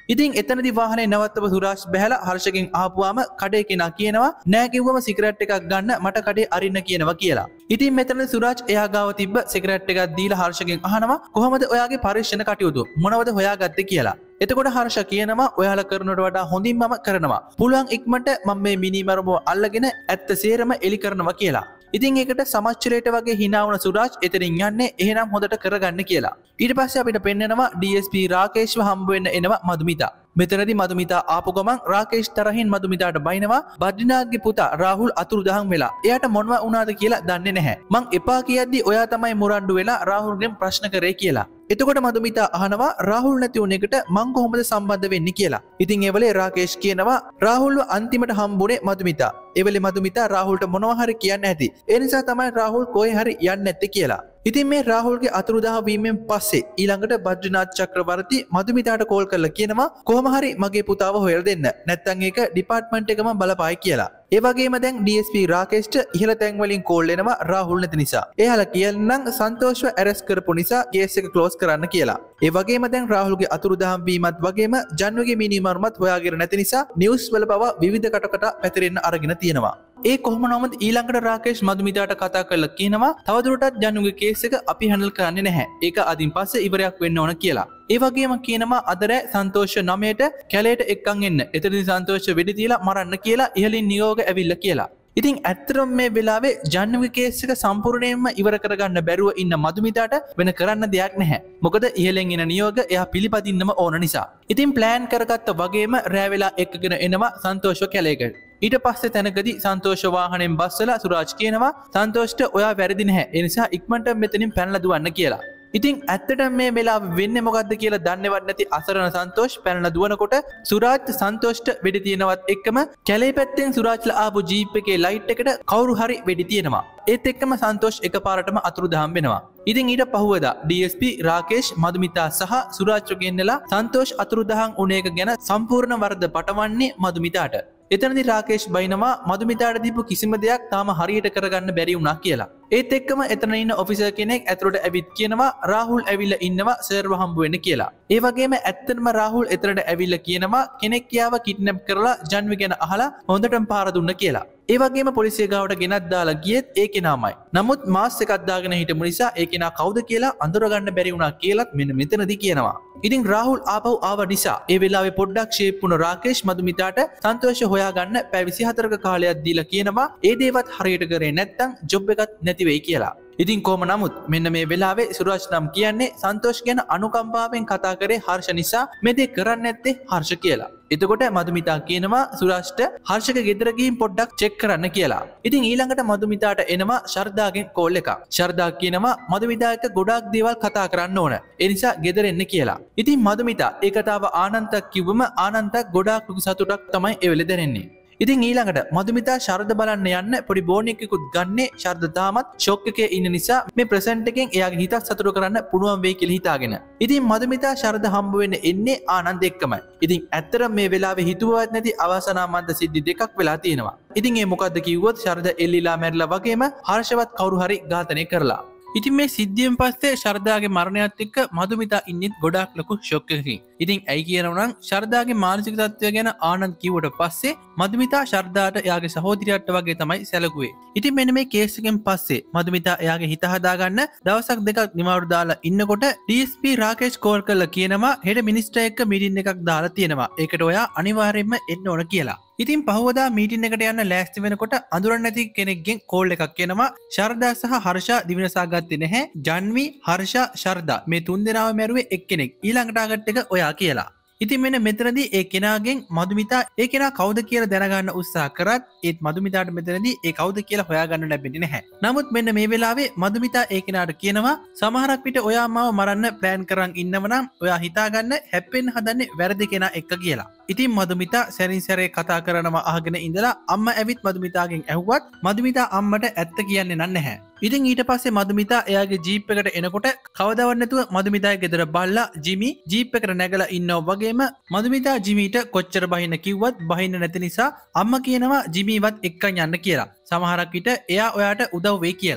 ඉතින් එතනදි වාහනේ නවත්තපු සුරාජ් බැහැලා හර්ෂගෙන් ආපුවාම කඩේ කෙනා කියනවා නෑ කිව්වම සිගරට් එකක් ගන්න මට කඩේ අරින්න කියනවා කියලා. ඉතින් මෙතනදී සුරාජ් එයා ගාව තිබ්බ සිගරට් එකක් දීලා හර්ෂගෙන් අහනවා කොහොමද ඔයාගේ පරීක්ෂණ කටයුතු මොනවද හොයාගත්තේ කියලා. එතකොට හර්ෂ කියනවා ඔයාලා කරනවට වඩා හොඳින් මම කරනවා. පුළුවන් ඉක්මනට මම මේ මිනිමරමෝ අල්ලගෙන ඇත්ත සේරම එලි කරනවා කියලා. ඉතින් ඒකට සමච්චරයට වගේ hina වුණ සුරාජ් එතනින් යන්නේ එහෙනම් හොඳට කරගන්න කියලා. ඊට පස්සේ අපිට පෙන්නනවා ඩී එස් පී රාකේෂ්ව හම්බ වෙන්න එනවා මදුමිතා. මෙතනදී මදුමිතා ආපු ගමන් රාකේෂ් තරහින් මදුමිතාට බයිනවා බද්රිනාත්ගේ පුතා රාහුල් අතුරුදහන් වෙලා. එයාට මොනවා වුණාද කියලා දන්නේ නැහැ. මං එපා කියද්දි ඔයා තමයි මුරණ්ඩු වෙලා රාහුල්ගෙන් ප්‍රශ්න කරේ කියලා. එතකොට මදුමිතා අහනවා රාහුල් නැති වුණ එකට මං කොහොමද සම්බන්ධ වෙන්නේ කියලා. ඉතින් ඒ වෙලේ රාකේෂ් කියනවා රාහුල්ව අන්තිමට හම්බුනේ මදුමිතා. ඒ වෙලේ මදුමිතා රාහුල්ට මොනවා හරි කියන්න ඇති. ඒ නිසා තමයි රාහුල් කොහේ හරි යන්නේ නැත්තේ කියලා. ඉතින් මේ රාහුල්ගේ අතුරුදහන් වීමෙන් පස්සේ ඊළඟට බද්රිනාත් චක්‍රවර්ති මදුමිතාට කෝල් කරලා කියනවා කොහොම හරි මගේ පුතාව හොයලා දෙන්න. නැත්නම් ඒක ඩිපාර්ට්මන්ට් එකම බලපායි කියලා. ඒ වගේම දැන් ඩී එස් පී රාකේෂ්ට ඉහළ තැන් වලින් කෝල් එනවා රාහුල් නැති නිසා. එයාලා කියන්නම් සන්තෝෂ්ව ඇරෙස්ට් කරපු නිසා කේස් එක ක්ලෝස් කරන්න කියලා. ඒ වගේම දැන් රාහුල්ගේ අතුරුදහන් වීමත් වගේම ජන්වගේ මිනිමරුමත් හොයාගෙන නැති නිසා නිවුස් වල පවා විවිධ කටකට පැතිරෙන්න අරගෙන තියෙනවා. ඒ කොහොම නමුත් ඊළඟට රාකේෂ් මදුමිතාට කතා කරලා කියනවා තවදුරටත් ජනුගේ කේස් එක අපි හැන්ඩල් කරන්නේ නැහැ. ඒක අදින් පස්සේ ඉවරයක් වෙන්න ඕන කියලා. ඒ වගේම කියනවා අද රෑ සන්තෝෂ නවයට කැලේට එක්කන් එන්න. එතනදී සන්තෝෂ වෙඩි තියලා මරන්න කියලා ඉහළින් නියෝග ඇවිල්ලා කියලා. ඉතින් ඇත්තටම මේ වෙලාවේ ජන්වගේ කේස් එක සම්පූර්ණයෙන්ම ඉවර කරගන්න බැරුව ඉන්න මදුමිතාට වෙන කරන්න දෙයක් නැහැ. මොකද ඉහළෙන් එන නියෝග එයා පිළිපදින්නම ඕන නිසා. ඉතින් ප්ලෑන් කරගත්ත වගේම රෑ වෙලා එක්කගෙන එනවා සන්තෝෂව කැලේකට. ඊට පස්සේ තැනකදී සන්තෝෂ වාහනෙන් බස්සලා සුරාජ් කියනවා සන්තෝෂ්ට ඔයා වැරදි නැහැ. ඒ නිසා ඉක්මනට මෙතනින් පැනලා දුවන්න කියලා. ඉතින් ඇත්තටම මේ වෙලාව වෙන්නේ මොකද්ද කියලා දන්නේවත් නැති අසරණ සන්තෝෂ් පැනලා දුවනකොට සුරාජ් සන්තෝෂ්ට වෙඩි තියනවත් එක්කම කැලේ පැත්තෙන් සුරාජ්ලා ආපු ජීප් එකේ ලයිට් එකට කවුරු හරි වෙඩි තියනවා. ඒත් එක්කම සන්තෝෂ් එකපාරටම අතුරුදහන් වෙනවා. ඉතින් ඊට පහුවදා ඩී එස් පී රාකේෂ් මදුමිතා සහ සුරාජ්ව ගෙන්නලා සන්තෝෂ් අතුරුදහන් උන එක ගැන සම්පූර්ණ වරද පටවන්නේ මදුමිතාට. එතනදි රාකේෂ් බයිනවා මදුමිතාට දීපු කිසිම දෙයක් තාම හරියට කරගන්න බැරි වුණා කියලා. ඒත් එක්කම එතන ඉන්න ඔෆිසර් කෙනෙක් ඇතුළට ඇවිත් කියනවා රාහුල් ඇවිල්ලා ඉන්නවා සර්ව හම්බ වෙන්න කියලා. ඒ වගේම ඇත්තටම රාහුල් එතනට ඇවිල්ලා කියනවා කෙනෙක් යාව කිඩ්නැප් කරලා ජන්වි ගැන අහලා හොඳටම පාර දුන්න කියලා. ඒ වගේම පොලිසිය ගාවට ගෙනත් දාලා ගියෙත් ඒ කෙනාමයි. නමුත් මාස් එකක් දාගෙන හිටපු නිසා ඒ කෙනා කවුද කියලා අඳුරගන්න බැරි වුණා කියලාත් මෙන්න මෙතනදී කියනවා. ඉතින් රාහුල් ආපහු ආව නිසා ඒ වෙලාවේ පොඩ්ඩක් ෂේප් වුණ රාකේෂ් මදුමිතාට සන්තෝෂ හොයාගන්න පැය විසිහතරක කාලයක් දීලා කියනවා ඒ දේවත් හරියට කරේ නැත්නම් ජොබ් එකත් නැති වෙයි කියලා. ඉතින් කොහොම නමුත් මෙන්න මේ වෙලාවේ සුරාජ් නම් කියන්නේ සන්තෝෂ් ගැන අනුකම්පාවෙන් කතා කරේ හර්ෂ නිසා මේ දේ කරන්නේ නැත්තේ හර්ෂ කියලා. එතකොට මදුමිතා කියනවා සුරාජ්ට හර්ෂක ගෙදර ගිහින් පොඩ්ඩක් චෙක් කරන්න කියලා. ඉතින් ඊළඟට මදුමිතාට එනවා ශර්දාගෙන් කෝල් එකක්. ශර්දා කියනවා මදුමිතා එක්ක ගොඩාක් දේවල් කතා කරන්න ඕන. ඒ නිසා ගෙදර එන්න කියලා. ඉතින් මදුමිතා ඒ කතාව ආනන්තක් කිව්වම ආනන්තක් ගොඩාක් ලොකු සතුටක් තමයි ඒ වෙලේ දැනෙන්නේ. ඉතින් ඊළඟට මදුමිතා ශරද බලන්න යන්න පොඩි බෝනියෙකුත් ගන්නේ ශරද තාමත් ෂොක් එකේ ඉන්න නිසා මේ ප්‍රසන්ට් එකෙන් එයාගේ හිතක් සතුට කරන්න පුළුවන් වෙයි කියලා හිතාගෙන. ඉතින් මදුමිතා ශරද හම්බ වෙන්න එන්නේ ආනන්ද එක්කමයි. ඉතින් ඇත්තටම මේ වෙලාවේ හිතුවත් නැති අවාසනාවන්ත සිද්ධි දෙකක් වෙලා තියෙනවා. ඉතින් ඒ මොකද්ද කිව්වොත් ශරද එල්ලිලා මැරිලා වගේම හර්ෂවත් කවුරු හරි ඝාතනය කරලා. ඉතින් මේ සිද්ධියෙන් පස්සේ ශරදාගේ මරණයත් එක්ක මදුමිතා ඉන්නෙත් ගොඩාක් ලොකු ෂොක් එකකින්. ඉතින් ඇයි කියනවනම් ශරදාගේ මානසික තත්ත්වය ගැන ආනන්ද කිව්වට පස්සේ මදුමිතා ශරදාට එයාගේ සහෝදරියට වගේ තමයි සැලකුවේ. ඉතින් මෙන්න මේ කේස් එකෙන් පස්සේ මදුමිතා එයාගේ හිත හදාගන්න දවසක් දෙකක් නිමාවට දාලා ඉන්නකොට D S P Rakesh call කරලා කියනවා හෙට මිනිස්ටර් එක්ක මීටින් එකක් දාලා තියෙනවා. ඒකට ඔයා අනිවාර්යයෙන්ම එන්න ඕන කියලා. ඉතින් පහුවදා මීටින් එකට යන්න ලෑස්ති වෙනකොට අඳුරන්නේ නැති කෙනෙක්ගෙන් කෝල් එකක් එනවා. ශරදා සහ හර්ෂා දිවිනසා ගත්තේ නැහැ. ජන්වි, හර්ෂා, ශරදා මේ තුන් දෙනාම මැරුවේ එක්කෙනෙක්. ඊළඟ ටාගට් එක ඔයා කියලා. ඉතින් මෙන්න මෙතනදී ඒ කෙනාගෙන් මදුමිතා ඒ කෙනා කවුද කියලා දැනගන්න උත්සාහ කරත් ඒත් මදුමිතාට මෙතනදී ඒ කවුද කියලා හොයාගන්න ලැබෙන්නේ නැහැ. නමුත් මෙන්න මේ වෙලාවේ මදුමිතා ඒ කෙනාට කියනවා සමහරක් විට ඔයා මාව මරන්න ප්ලෑන් කරන් ඉන්නව නම් ඔයා හිතාගන්න හැප්පෙන්න හදන්නේ වැරදි කෙනා එක්ක කියලා. ඉතින් මදුමිතා සැරින් සැරේ කතා කරනවා අහගෙන ඉඳලා අම්මා ඇවිත් මදුමිතාගෙන් ඇහුවත් මදුමිතා අම්මට ඇත්ත කියන්නේ නැහැ. ඉතින් ඊට පස්සේ මදුමිතා එයාගේ ජීප් එකට එනකොට කවදාවත් නැතුව මදුමිතාගේ ගෙදර බල්ලා ජිමි ජීප් එකට නැගලා ඉන්නවා වගේම මදුමිතා ජිමිට කොච්චර බහින්න කිව්වත් බහින්න නැති නිසා අම්මා කියනවා ජිමිවත් එක්කන් යන්න කියලා. සමහරක් විට එයා ඔයාට උදව් වෙයි කියලා.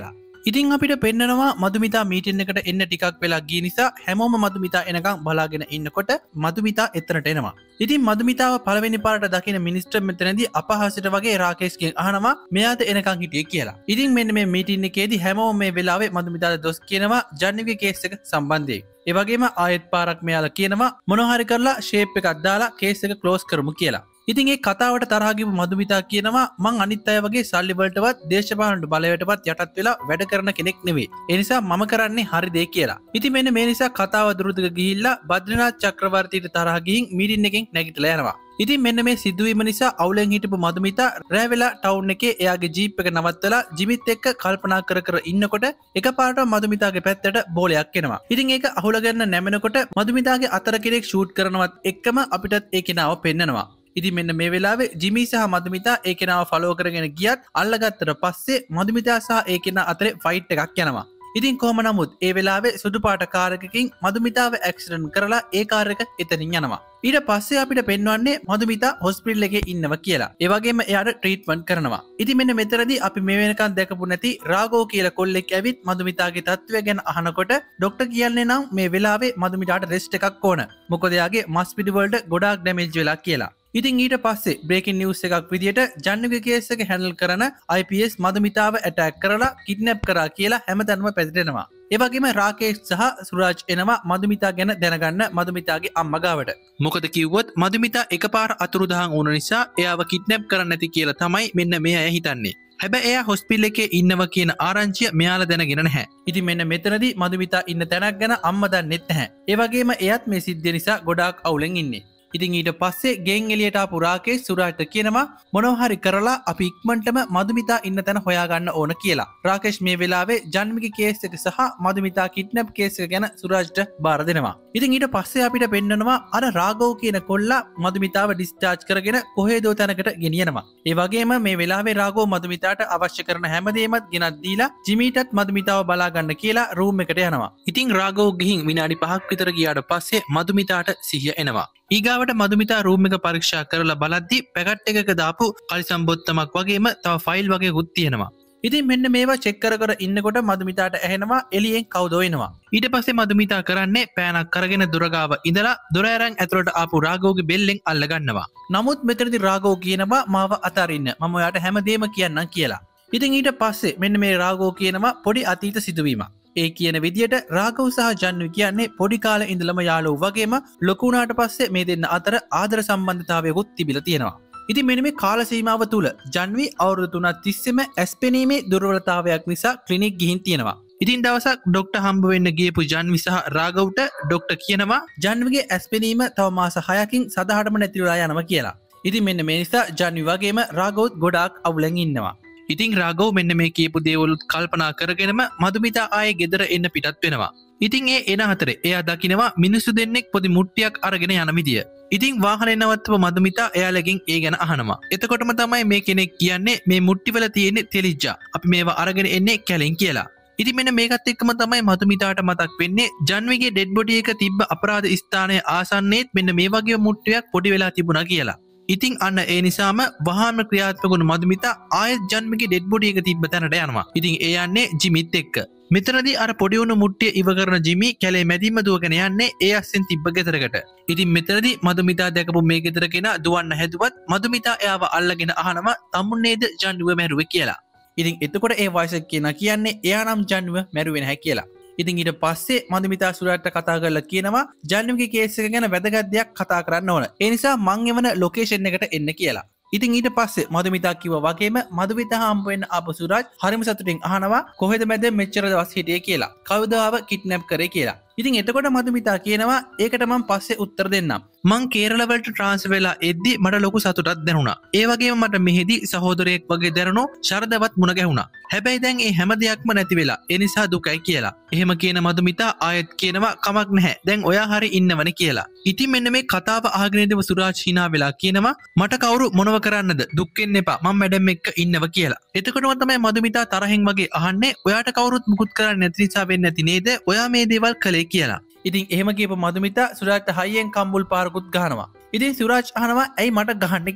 ඉතින් අපිට පෙන්නනවා මදුමිතා මීටින් එකට එන්න ටිකක් වෙලා ගිය නිසා හැමෝම මදුමිතා එනකම් බලාගෙන ඉන්නකොට මදුමිතා එතනට එනවා. ඉතින් මදුමිතාව පළවෙනි පාරට දකින මිනිස්ටර් මෙතනදී අපහාසයට වගේ රාකේෂ්ගෙන් අහනවා මෙයාද එනකම් හිටියේ කියලා. ඉතින් මෙන්න මේ මීටින් එකේදී හැමෝම මේ වෙලාවේ මදුමිතාට දොස් කියනවා ජන්විගේ කේස් එක සම්බන්ධයෙන්. ඒ වගේම ආයෙත් පාරක් මෙයාලා කියනවා මොනවා හරි කරලා ෂේප් එකක් දාලා කේස් එක ක්ලෝස් කරමු කියලා. ඉතින් ඒ කතාවට තරහ ගිහපු මදුමිතා කියනවා මං අනිත් අය වගේ සල්ලි වලටවත් දේශපාලන බලයටවත් යටත් වෙලා වැඩ කරන කෙනෙක් නෙවෙයි. ඒ නිසා මම කරන්නේ හරි දේ කියලා. ඉතින් මෙන්න මේ නිසා කතාව දුරදිග ගිහිල්ලා බද්‍රිනාත් චක්‍රවර්තීට තරහ ගිහින් මීටින් එකෙන් නැගිටලා යනවා. ඉතින් මෙන්න මේ සිදුවීම නිසා අවුලෙන් හිටපු මදුමිතා රැවෙලා ටවුන් එකේ එයාගේ ජීප් එක නවත්තලා ජිමිත් එක්ක කල්පනා කර කර ඉන්නකොට එකපාරට මදුමිතාගේ පැත්තට බෝලයක් එනවා. ඉතින් ඒක අහුලා ගන්න නැමෙනකොට මදුමිතාගේ අතර කෙනෙක් ෂූට් කරනවත් එක්කම අපිටත් ඒ කෙනාව පෙන්නනවා. ඉතින් මෙන්න මේ වෙලාවේ ජිමි සහ මදුමිතා ඒ කෙනාව ෆලෝ කරගෙන ගියත් අල්ලගත්තට පස්සේ මදුමිතා සහ ඒ කෙනා අතරේ ෆයිට් එකක් යනවා. ඉතින් කොහොම නමුත් ඒ වෙලාවේ සුදු පාට කාර් එකකින් මදුමිතාව ඇක්සිඩන්ට් කරලා ඒ කාර් එක එතනින් යනවා. ඊට පස්සේ අපිට පෙන්වන්නේ මදුමිතා හොස්පිටල් එකේ ඉන්නවා කියලා. ඒ වගේම එයාට ට්‍රීට්මන්ට් කරනවා. ඉතින් මෙන්න මෙතනදී අපි මේ වෙනකන් දැකපු නැති රාගෝ කියලා කොල්ලෙක් ඇවිත් මදුමිතාගේ තත්ත්වය ගැන අහනකොට ડોක්ටර් කියන්නේ නම් මේ වෙලාවේ මදුමිතාට රෙස්ට් එකක් ඕන. මොකද එයාගේ මස් පිඩු වලට ගොඩාක් ඩැමේජ් වෙලා කියලා. ඉතින් ඊට පස්සේ බ්‍රේකින් නිවුස් එකක් විදියට ජන්විගේ කේස් එක හැන්ඩල් කරන I P S මදුමිතාව ඇටැක් කරලා කිඩ්නැප් කරා කියලා හැමතැනම පැතිරෙනවා. ඒ වගේම රාකේෂ් සහ සුරාජ් එනවා මදුමිතා ගැන දැනගන්න මදුමිතාගේ අම්මා ගාවට. මොකද කිව්වොත් මදුමිතා එකපාර අතුරුදහන් වුණ නිසා එයාව කිඩ්නැප් කරන්න නැති කියලා තමයි මෙන්න මේ අය හිතන්නේ. හැබැයි එයා හොස්පිටල් එකේ ඉන්නවා කියන ආරංචිය මෙයාලා දැනගෙන නැහැ. ඉතින් මෙන්න මෙතනදී මදුමිතා ඉන්න තැනක් ගැන අම්මා දන්නෙත් නැහැ. ඒ වගේම එයාත් මේ සිද්ධිය නිසා ගොඩාක් අවුලෙන් ඉන්නේ. ඉතින් ඊට පස්සේ ගෙන් එලියට ආපු රාකේෂ් සුරාජ්ට කියනවා මොනවා හරි කරලා අපි ඉක්මනටම මදුමිතා ඉන්න තැන හොයාගන්න ඕන කියලා. රාකේෂ් මේ වෙලාවේ ජන්විගේ කේස් එක සහ මදුමිතා කිඩ්නැප් කේස් එක ගැන සුරාජ්ට බාර දෙනවා. ඉතින් ඊට පස්සේ අපිට පෙන්නනවා අර රාගෝ කියන කොල්ලා මදුමිතාව ඩිස්චාර්ජ් කරගෙන කොහෙදෝ තැනකට ගෙනියනවා. ඒ වගේම මේ වෙලාවේ රාගෝ මදුමිතාට අවශ්‍ය කරන හැමදේමත් ගෙනත් දීලා ජිමීටත් මදුමිතාව බලා ගන්න කියලා රූම් එකට යනවා. ඉතින් රාගෝ ගිහින් විනාඩි පහක් විතර ගියාට පස්සේ මදුමිතාට සිහිය එනවා. ඊගාවට මදුමිතා රූම් එක පරීක්ෂා කරලා බලද්දි පැකට් එකක දාපු කලිසම් බොත්තමක් වගේම තව ෆයිල් වගේකුත් තියෙනවා. ඉතින් මෙන්න මේවා චෙක් කර කර ඉන්නකොට මදුමිතාට ඇහෙනවා එළියෙන් කවුදෝ එනවා. ඊට පස්සේ මදුමිතා කරන්නේ පෑනක් කරගෙන දොරගාව ඉඳලා දොර ඇරන් ඇතුළට ආපු රාගෝගේ බෙල්ලෙන් අල්ල ගන්නවා. නමුත් මෙතනදී රාගෝ කියනවා මාව අතාරින්න මම ඔයාට හැමදේම කියන්නම් කියලා. ඉතින් ඊට පස්සේ මෙන්න මේ රාගෝ කියනවා පොඩි අතීත සිදුවීමක්. ඒ කියන විදියට රාගව සහ ජන්වි කියන්නේ පොඩි කාලේ ඉඳලම යාළුවෝ වගේම ලොකු වුණාට පස්සේ මේ දෙන්න අතර ආදර සම්බන්ධතාවයකුත් තිබිලා තියෙනවා. ඉතින් මෙන්න මේ කාල සීමාව තුල ජන්වි අවුරුදු තුනක් තිස්සේම ඇස්පෙනීමේ දුර්වලතාවයක් නිසා ක්ලිනික් ගිහින් තියෙනවා. ඉතින් දවසක් ડોක්ටර් හම්බ වෙන්න ගියපු ජන්වි සහ රාගවට ડોක්ටර් කියනවා ජන්විගේ ඇස්පෙනීම තව මාස හයකින් සදහටම නැති වෙලා යනවා කියලා. ඉතින් මෙන්න මේ නිසා ජන්වි වගේම රාගවත් ගොඩාක් අවුලෙන් ඉන්නවා. ඉතින් රාගව මෙන්න මේ කියපු දේවලුත් කල්පනා කරගෙනම මදුමිතා ආයේ ගෙදර එන්න පිටත් වෙනවා. ඉතින් ඒ එන අතරේ එයා දකිනවා මිනිස්සු දෙන්නෙක් පොඩි මුට්ටියක් අරගෙන යන විදිය. ඉතින් වාහනේ නවත්තපු මදුමිතා එයාලගෙන් ඒ ගැන අහනවා. එතකොටම තමයි මේ කෙනෙක් කියන්නේ මේ මුට්ටිවල තියෙන්නේ තෙලිජ්ජා. අපි මේවා අරගෙන එන්නේ කැලෙන් කියලා. ඉතින් මෙන්න මේකත් එක්කම තමයි මදුමිතාට මතක් වෙන්නේ ජන්විගේ ඩෙඩ් බොඩි එක තිබ්බ අපරාධ ස්ථානයේ ආසන්නයේත් මෙන්න මේ වගේ මුට්ටියක් පොඩි වෙලා තිබුණා කියලා. ඉතින් අන්න ඒ නිසාම වහාම ක්‍රියාත්මක වුණු මදුමිතා ආයෙත් ජන්විගේ ඩෙඩ් බොඩි එක තිබ්බ තැනට යනවා. ඉතින් ඒ යන්නේ ජිමිත් එක්ක. මෙතනදී අර පොඩි වුණු මුට්ටිය ඉව කරන ජිමි කැලේ මැදින්ම දුවගෙන යන්නේ ඒ අස්සෙන් තිබ්බ ගෙදරකට. ඉතින් මෙතනදී මදුමිතා දැකපු මේ ගෙදර කෙනා දුවන්න හැදුවත් මදුමිතා එයාව අල්ලගෙන අහනවා තමුන් නේද ජන්විව මැරුවේ කියලා. ඉතින් එතකොට ඒ වයසක කෙනා කියන්නේ එයා නම් ජන්විව මැරුවේ නැහැ කියලා. ඉතින් ඊට පස්සේ මදුමිතා සුරාජ්ට කතා කරලා කියනවා ජන්විගේ කේස් එක ගැන වැදගත් දෙයක් කතා කරන්න ඕන. ඒ නිසා මං එවන ලොකේෂන් එකට එන්න කියලා. ඉතින් ඊට පස්සේ මදුමිතා කිව්වා වගේම මදුමිතා හම්බ වෙන්න ආපු සුරාජ් හරිම සතුටින් අහනවා කොහෙද මැද මෙච්චර දවස් හිටියේ කියලා. කවුද ආව කිඩ්නැප් කරේ කියලා. ඉතින් එතකොට මදුමිතා කියනවා ඒකට මම පස්සේ උත්තර දෙන්නම්. මං කේරළ වලට ට්‍රාන්ස්ෆර් වෙලා එද්දි මට ලොකු සතුටක් දැනුණා. ඒ වගේම මට මෙහෙදි සහෝදරයෙක් වගේ දැනුණු ශරදවත් මුණ ගැහුණා. හැබැයි දැන් ඒ හැම දෙයක්ම නැති වෙලා. ඒ නිසා දුකයි කියලා. එහෙම කියන මදුමිතා ආයෙත් කියනවා කමක් නැහැ. දැන් ඔයා හරි ඉන්නවනේ කියලා. ඉතින් මෙන්න මේ කතාව අහගෙන ඉඳව සුරාජ් hina වෙලා කියනවා මට කවුරු මොනව කරන්නද? දුක් වෙන්න එපා. මම මැඩම් එක්ක ඉන්නව කියලා. එතකොටම තමයි මදුමිතා තරහෙන් වගේ අහන්නේ ඔයාට කවුරුත් මුකුත් කරන්නේ නැති නිසා වෙන්නේ නැති නේද? ඔයා මේ දේවල් කළේ කියලා. ඉතින් එහෙම කියපු මදුමිතා සුරාජ්ට හයියෙන් කම්බුල් පාරකුත් ගහනවා. ඉතින් සුරාජ් අහනවා ඇයි මට ගහන්න කියලා.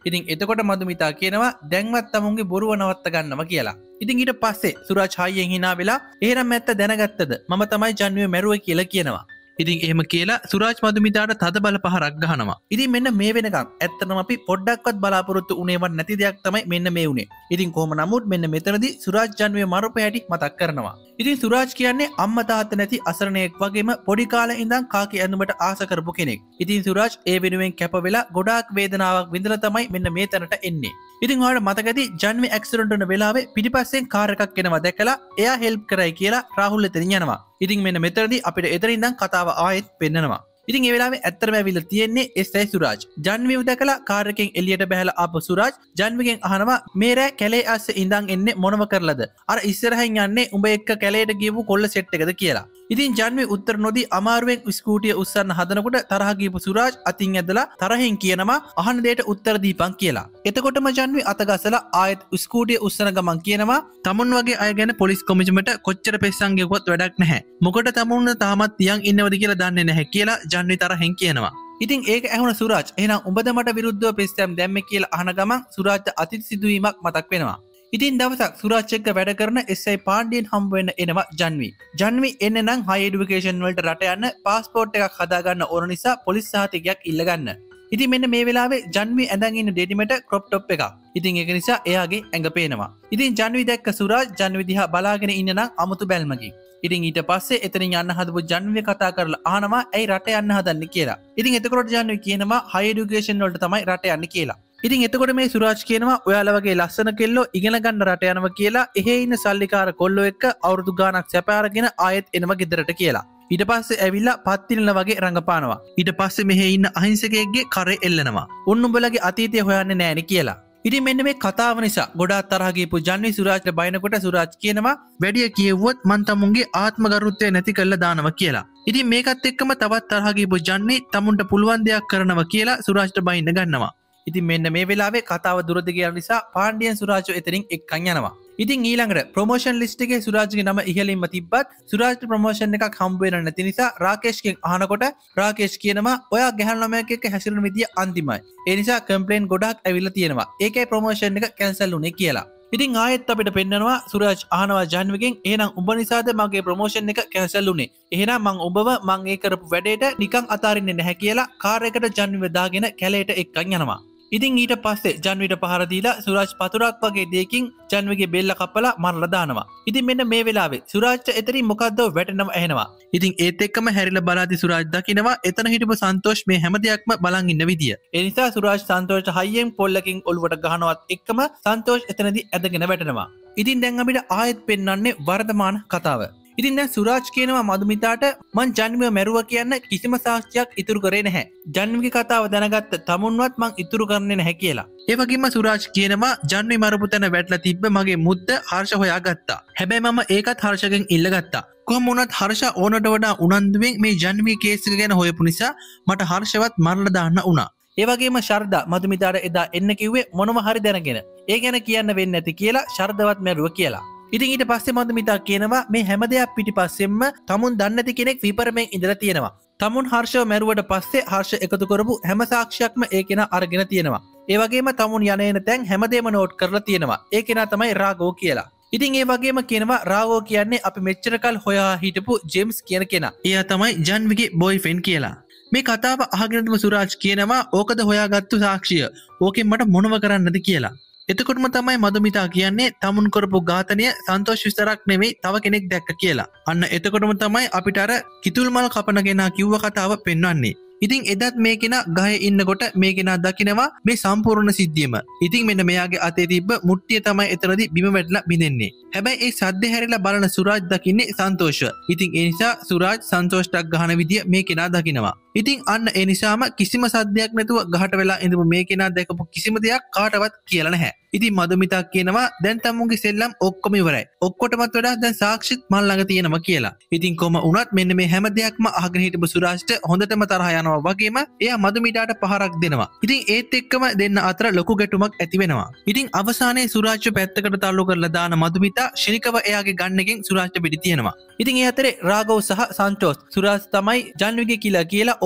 ඉතින් එතකොට මදුමිතා කියනවා දැන්වත් තමුන්ගේ බොරුව නවත්ත ගන්නවා කියලා. ඉතින් ඊට පස්සේ සුරාජ් හයියෙන් hina වෙලා එහෙනම් මැත්ත දැනගත්තද මම තමයි ජන්විව මැරුවේ කියලා කියනවා. ඉතින් එහෙම කියලා සුරාජ් මදුමිතාට තද බල පහරක් ගහනවා. ඉතින් මෙන්න මේ වෙනකන් ඇත්තටම අපි පොඩ්ඩක්වත් බලාපොරොත්තු උනේවත් නැති දෙයක් තමයි මෙන්න මේ උනේ. ඉතින් කොහොම නමුත් මෙන්න මෙතනදී සුරාජ් ජන්විව මරපු හැටි මතක් කරනවා. ඉතින් සුරාජ් කියන්නේ අම්මා තාත්තා නැති අසරණයෙක් වගේම පොඩි කාලේ ඉඳන් කාගේ ඇඳුමට ආස කරපු කෙනෙක්. ඉතින් සුරාජ් ඒ වෙනුවෙන් කැප වෙලා ගොඩාක් වේදනාවක් විඳලා තමයි මෙන්න මේ තැනට එන්නේ. ඉතින් ඔයාලට මතකද ජන්වි ඇක්සිඩන්ට් වෙන වෙලාවේ පිටිපස්සෙන් කාර් එකක් එනවා දැකලා එයා හෙල්ප් කරයි කියලා රාහුල් එතනින් යනවා. ඉතින් මෙන්න මෙතනදී අපිට එතනින් ඉඳන් කතාව ආයෙත් පෙන්නනවා. ඉතින් ඒ වෙලාවේ ඇත්තටම ඇවිල්ලා තියෙන්නේ එස් ආයි සුරාජ්. ජන්විව දැකලා කාර් එකෙන් එළියට බහැලා ආපු සුරාජ් ජන්විගෙන් අහනවා මේ රෑ කැලේ අස්සේ ඉඳන් එන්නේ මොනව කරලාද? අර ඉස්සරහින් යන්නේ උඹ එක්ක කැලේට ගියපු කොල්ල සෙට් එකද කියලා. ඉතින් ජන්වි උත්තර නොදී අමාරුවෙන් ස්කූටිය උස්සන්න හදනකොට තරහ ගියපු සුරාජ් අතින් ඇදලා තරහින් කියනවා අහන දෙයට උත්තර දීපන් කියලා. එතකොටම ජන්වි අතගසලා ආයෙත් ස්කූටිය උස්සන ගමන් කියනවා තමුන් වගේ අය ගැන පොලිස් කොමිෂමට කොච්චර පෙස්සන් ගෙවුවත් වැඩක් නැහැ. මොකට තමුන් තාමත් තියන් ඉන්නවද කියලා දන්නේ නැහැ කියලා ජන්වි තරහෙන් කියනවා. ඉතින් ඒක ඇහුණ සුරාජ් එහෙනම් උඹද මට විරුද්ධව පෙස්සම් දැම්මේ කියලා අහන ගමන් සුරාජ්ට අතිත් සිදුවීමක් මතක් වෙනවා. ඉතින් දවසක් සුරාජ් එක්ක වැඩ කරන එස් ආයි පාණ්ඩියන් හම්බ වෙන්න එනවා ජන්වි. ජන්වි එන්නේ නම් හයි එඩියුකේෂන් වලට රට යන්න පාස්පෝර්ට් එකක් හදාගන්න ඕන නිසා පොලිස් සහතිකයක් ඉල්ලගන්න. ඉතින් මෙන්න මේ වෙලාවේ ජන්වි ඇඳන් ඉන්න ඩෙනිමට ක්‍රොප් টොප් එකක්. ඉතින් ඒක නිසා එයාගේ ඇඟ පේනවා. ඉතින් ජන්වි දැක්ක සුරාජ් ජන්වි දිහා බලාගෙන ඉන්න නම් අමුතු බැල්මකින්. ඉතින් ඊට පස්සේ එතනින් යන්න හදපු ජන්විය කතා කරලා අහනවා ඇයි රට යන්න හදන්නේ කියලා. ඉතින් එතකොට ජන්වි කියනවා හයි එඩියුකේෂන් වලට තමයි රට යන්නේ කියලා. ඉතින් එතකොට මේ සුරාජ් කියනවා ඔයාලා වගේ ලස්සන කෙල්ලෝ ඉගෙන ගන්න රට යනවා කියලා එහෙ ඉන්න සල්ලිකාර කොල්ලෝ එක්ක අවුරුදු ගාණක් සැප අරගෙන ආයෙත් එනවා ගෙදරට කියලා. ඊට පස්සේ ඇවිල්ලා පත්තිනල වගේ රඟපානවා. ඊට පස්සේ මෙහෙ ඉන්න අහිංසකයෙක්ගේ කරේ එල්ලනවා. උන් උඹලගේ අතීතය හොයන්නේ නෑනේ කියලා. ඉතින් මෙන්න මේ කතාව නිසා ගොඩාක් තරහ ගියපු ජන්වි සුරාජ්ට බයිනකොට සුරාජ් කියනවා වැඩිය කියෙව්වොත් මං තමුන්ගේ ආත්ම ගරුත්වය නැති කරලා දානවා කියලා. ඉතින් මේකත් එක්කම තවත් තරහ ගියපු ජන්වි තමුන්ට පුළුවන් දෙයක් කරනවා කියලා සුරාජ්ට බයින්න ගන්නවා. ඉතින් මෙන්න මේ වෙලාවේ කතාව දුරද ගිය නිසා පාණ්ඩියන් සුරාජ් එතනින් එක්කන් යනවා. ඉතින් ඊළඟට ප්‍රොමෝෂන් ලිස්ට් එකේ සුරාජ්ගේ නම ඉහළින්ම තිබ්බත් සුරාජ්ට ප්‍රොමෝෂන් එකක් හම්බ වෙන්නේ නැති නිසා රාකේෂ්ගෙන් අහනකොට රාකේෂ් කියනවා ඔයා ගැහණු ළමයෙක් එක්ක හැසිරෙන විදිය අන්තිමයි. ඒ නිසා කම්ප්ලේන්ට් ගොඩක් ඇවිල්ලා තියෙනවා. ඒකයි ප්‍රොමෝෂන් එක කැන්සල් වුනේ කියලා. ඉතින් ආයෙත් අපිට පෙන්නනවා සුරාජ් අහනවා ජන්විගෙන් එහෙනම් උඹ නිසාද මගේ ප්‍රොමෝෂන් එක කැන්සල් වුනේ. එහෙනම් මං ඔබව මං ඒ කරපු වැඩේට නිකන් අතාරින්නේ නැහැ කියලා කාර් එකට ජන්විව දාගෙන කැලේට එක්කන් යනවා. ඉතින් ඊට පස්සේ ජන්විට පහර දීලා සුරාජ් පතුරක් වගේ දෙයකින් ජන්විගේ බෙල්ල කපලා මරලා දානවා. ඉතින් මෙන්න මේ වෙලාවේ සුරාජ්ට එතනින් මොකද්ද වැටෙනව ඇහෙනවා. ඉතින් ඒත් එක්කම හැරිලා බලාදී සුරාජ් දකිනවා එතන හිටපු සන්තෝෂ් මේ හැම දෙයක්ම බලන් ඉන්න විදිය. ඒ නිසා සුරාජ් සන්තෝෂ්ට හයියෙන් පොල්ලකින් ඔලුවට ගහනවත් එක්කම සන්තෝෂ් එතනදී ඇදගෙන වැටෙනවා. ඉතින් දැන් අපිට ආයෙත් පෙන්වන්නේ වර්තමාන කතාව. ඉතින් දැන් සුරාජ් කියනවා මදුමිතාට මං ජන්විව මැරුවා කියන්න කිසිම සාක්ෂියක් ඉතුරු කරේ නැහැ. ජන්විගේ කතාව දැනගත්ත තමුන්වත් මං ඉතුරු කරන්නේ නැහැ කියලා. ඒ වගේම සුරාජ් කියනවා ජන්වි මරපු තැන වැටලා තිබ්බ මගේ මුද්ද හර්ෂ හොයාගත්තා. හැබැයි මම ඒකත් හර්ෂගෙන් ඉල්ලගත්තා. කොහොම වුණත් හර්ෂ ඕනට වඩා උනන්දුවෙන් මේ ජන්වි කේස් එක ගැන හොයපු නිසා මට හර්ෂවත් මරලා දාන්න වුණා. ඒ වගේම ශර්දා මදුමිතාට එදා එන්න කිව්වේ මොනව හරි දැනගෙන. ඒ ගැන කියන්න වෙන්නේ නැති කියලා ශර්දවත් මැරුවා කියලා. ඉතින් ඊට පස්සේ මදුමිතා කියනවා මේ හැම දෙයක් පිටිපස්සෙන්ම තමුන් දන්නේ නැති කෙනෙක් විපරමෙන් ඉඳලා තියෙනවා. තමුන් හර්ෂව මැරුවට පස්සේ හර්ෂ එකතු කරපු හැම සාක්ෂියක්ම ඒ කෙනා අරගෙන තියෙනවා. ඒ වගේම තමුන් යන එන තැන් හැමදේම නෝට් කරලා තියෙනවා. ඒ කෙනා තමයි රාගෝ කියලා. ඉතින් ඒ වගේම කියනවා රාගෝ කියන්නේ අපි මෙච්චර කල් හොයා හිටපු ජේම්ස් කියන කෙනා. එයා තමයි ජන්විගේ බොයිෆ්‍රෙන්ඩ් කියලා. මේ කතාව අහගෙනම සුරාජ් කියනවා ඕකද හොයාගත්තු සාක්ෂිය. ඕකෙන් මට මොනව කරන්නද කියලා. එතකොටම තමයි මදුමිතා කියන්නේ තමුන් කරපු ඝාතනය සන්තෝෂ් විතරක් නෙවෙයි තව කෙනෙක් දැක්ක කියලා. අන්න එතකොටම තමයි අපිට අර කිතුල් මල් කපන කෙනා කිව්ව කතාව පෙන්වන්නේ. ඉතින් එදත් මේ කෙනා ගහේ ඉන්නකොට මේ කෙනා දකිනවා මේ සම්පූර්ණ සිද්ධියම. ඉතින් මෙන්න මෙයාගේ අතේ තිබ්බ මුට්ටිය තමයි එතනදී බිම වැටලා බිඳෙන්නේ. හැබැයි ඒ සද්දේ හැරිලා බලන සුරාජ් දකින්නේ සන්තෝෂ. ඉතින් ඒ නිසා සුරාජ් සන්තෝෂ්ට ගහන විදිය මේ කෙනා දකිනවා. ඉතින් අන්න ඒ නිසාම කිසිම සද්දයක් නැතුව ගහට වෙලා ඉඳපු මේ කෙනා දැකපු කිසිම දෙයක් කාටවත් කියලා නැහැ. ඉතින් මදුමිතා කියනවා දැන් තමුන්ගේ සෙල්ලම් ඔක්කොම ඉවරයි. ඔක්කොටමත් වඩා දැන් සාක්ෂිත් මල් ළඟ තියෙනවා කියලා. ඉතින් කොහම වුණත් මෙන්න මේ හැම දෙයක්ම අහගෙන හිටපු සුරාජ්ට හොඳටම තරහ යනවා වගේම එයා මදුමිතාට පහරක් දෙනවා. ඉතින් ඒත් එක්කම දෙන්න අතර ලොකු ගැටුමක් ඇති වෙනවා. ඉතින් අවසානයේ සුරාජ්ව පැත්තකට තල්ලු කරලා දාන මදුමිතා ශනිකව එයාගේ ගන්නකින් සුරාජ්ට පිටි තියෙනවා. ඉතින් ඒ අතරේ රාගව සහ සන්තෝෂ් සුරාජ් තමයි ජන්විගේ කියලා කියලා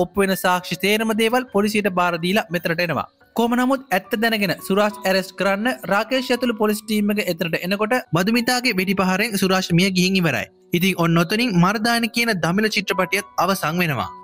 ඔප්පු වෙන සාක්ෂි තේරම දේවල් පොලිසියට බාර දීලා මෙතනට එනවා. කොහොම නමුත් ඇත්ත දැනගෙන සුරාජ් ඇරෙස්ට් කරන්න රාකේෂ් ඇතුළු පොලිස් ටීම් එක එතනට එනකොට මදුමිතාගේ වෙඩිපහරෙන් සුරාජ් මිය ගිහින් ඉවරයි. ඉතින් ඔන්න ඔතනින් මර්දාන කියන දමිළ චිත්‍රපටියත් අවසන් වෙනවා.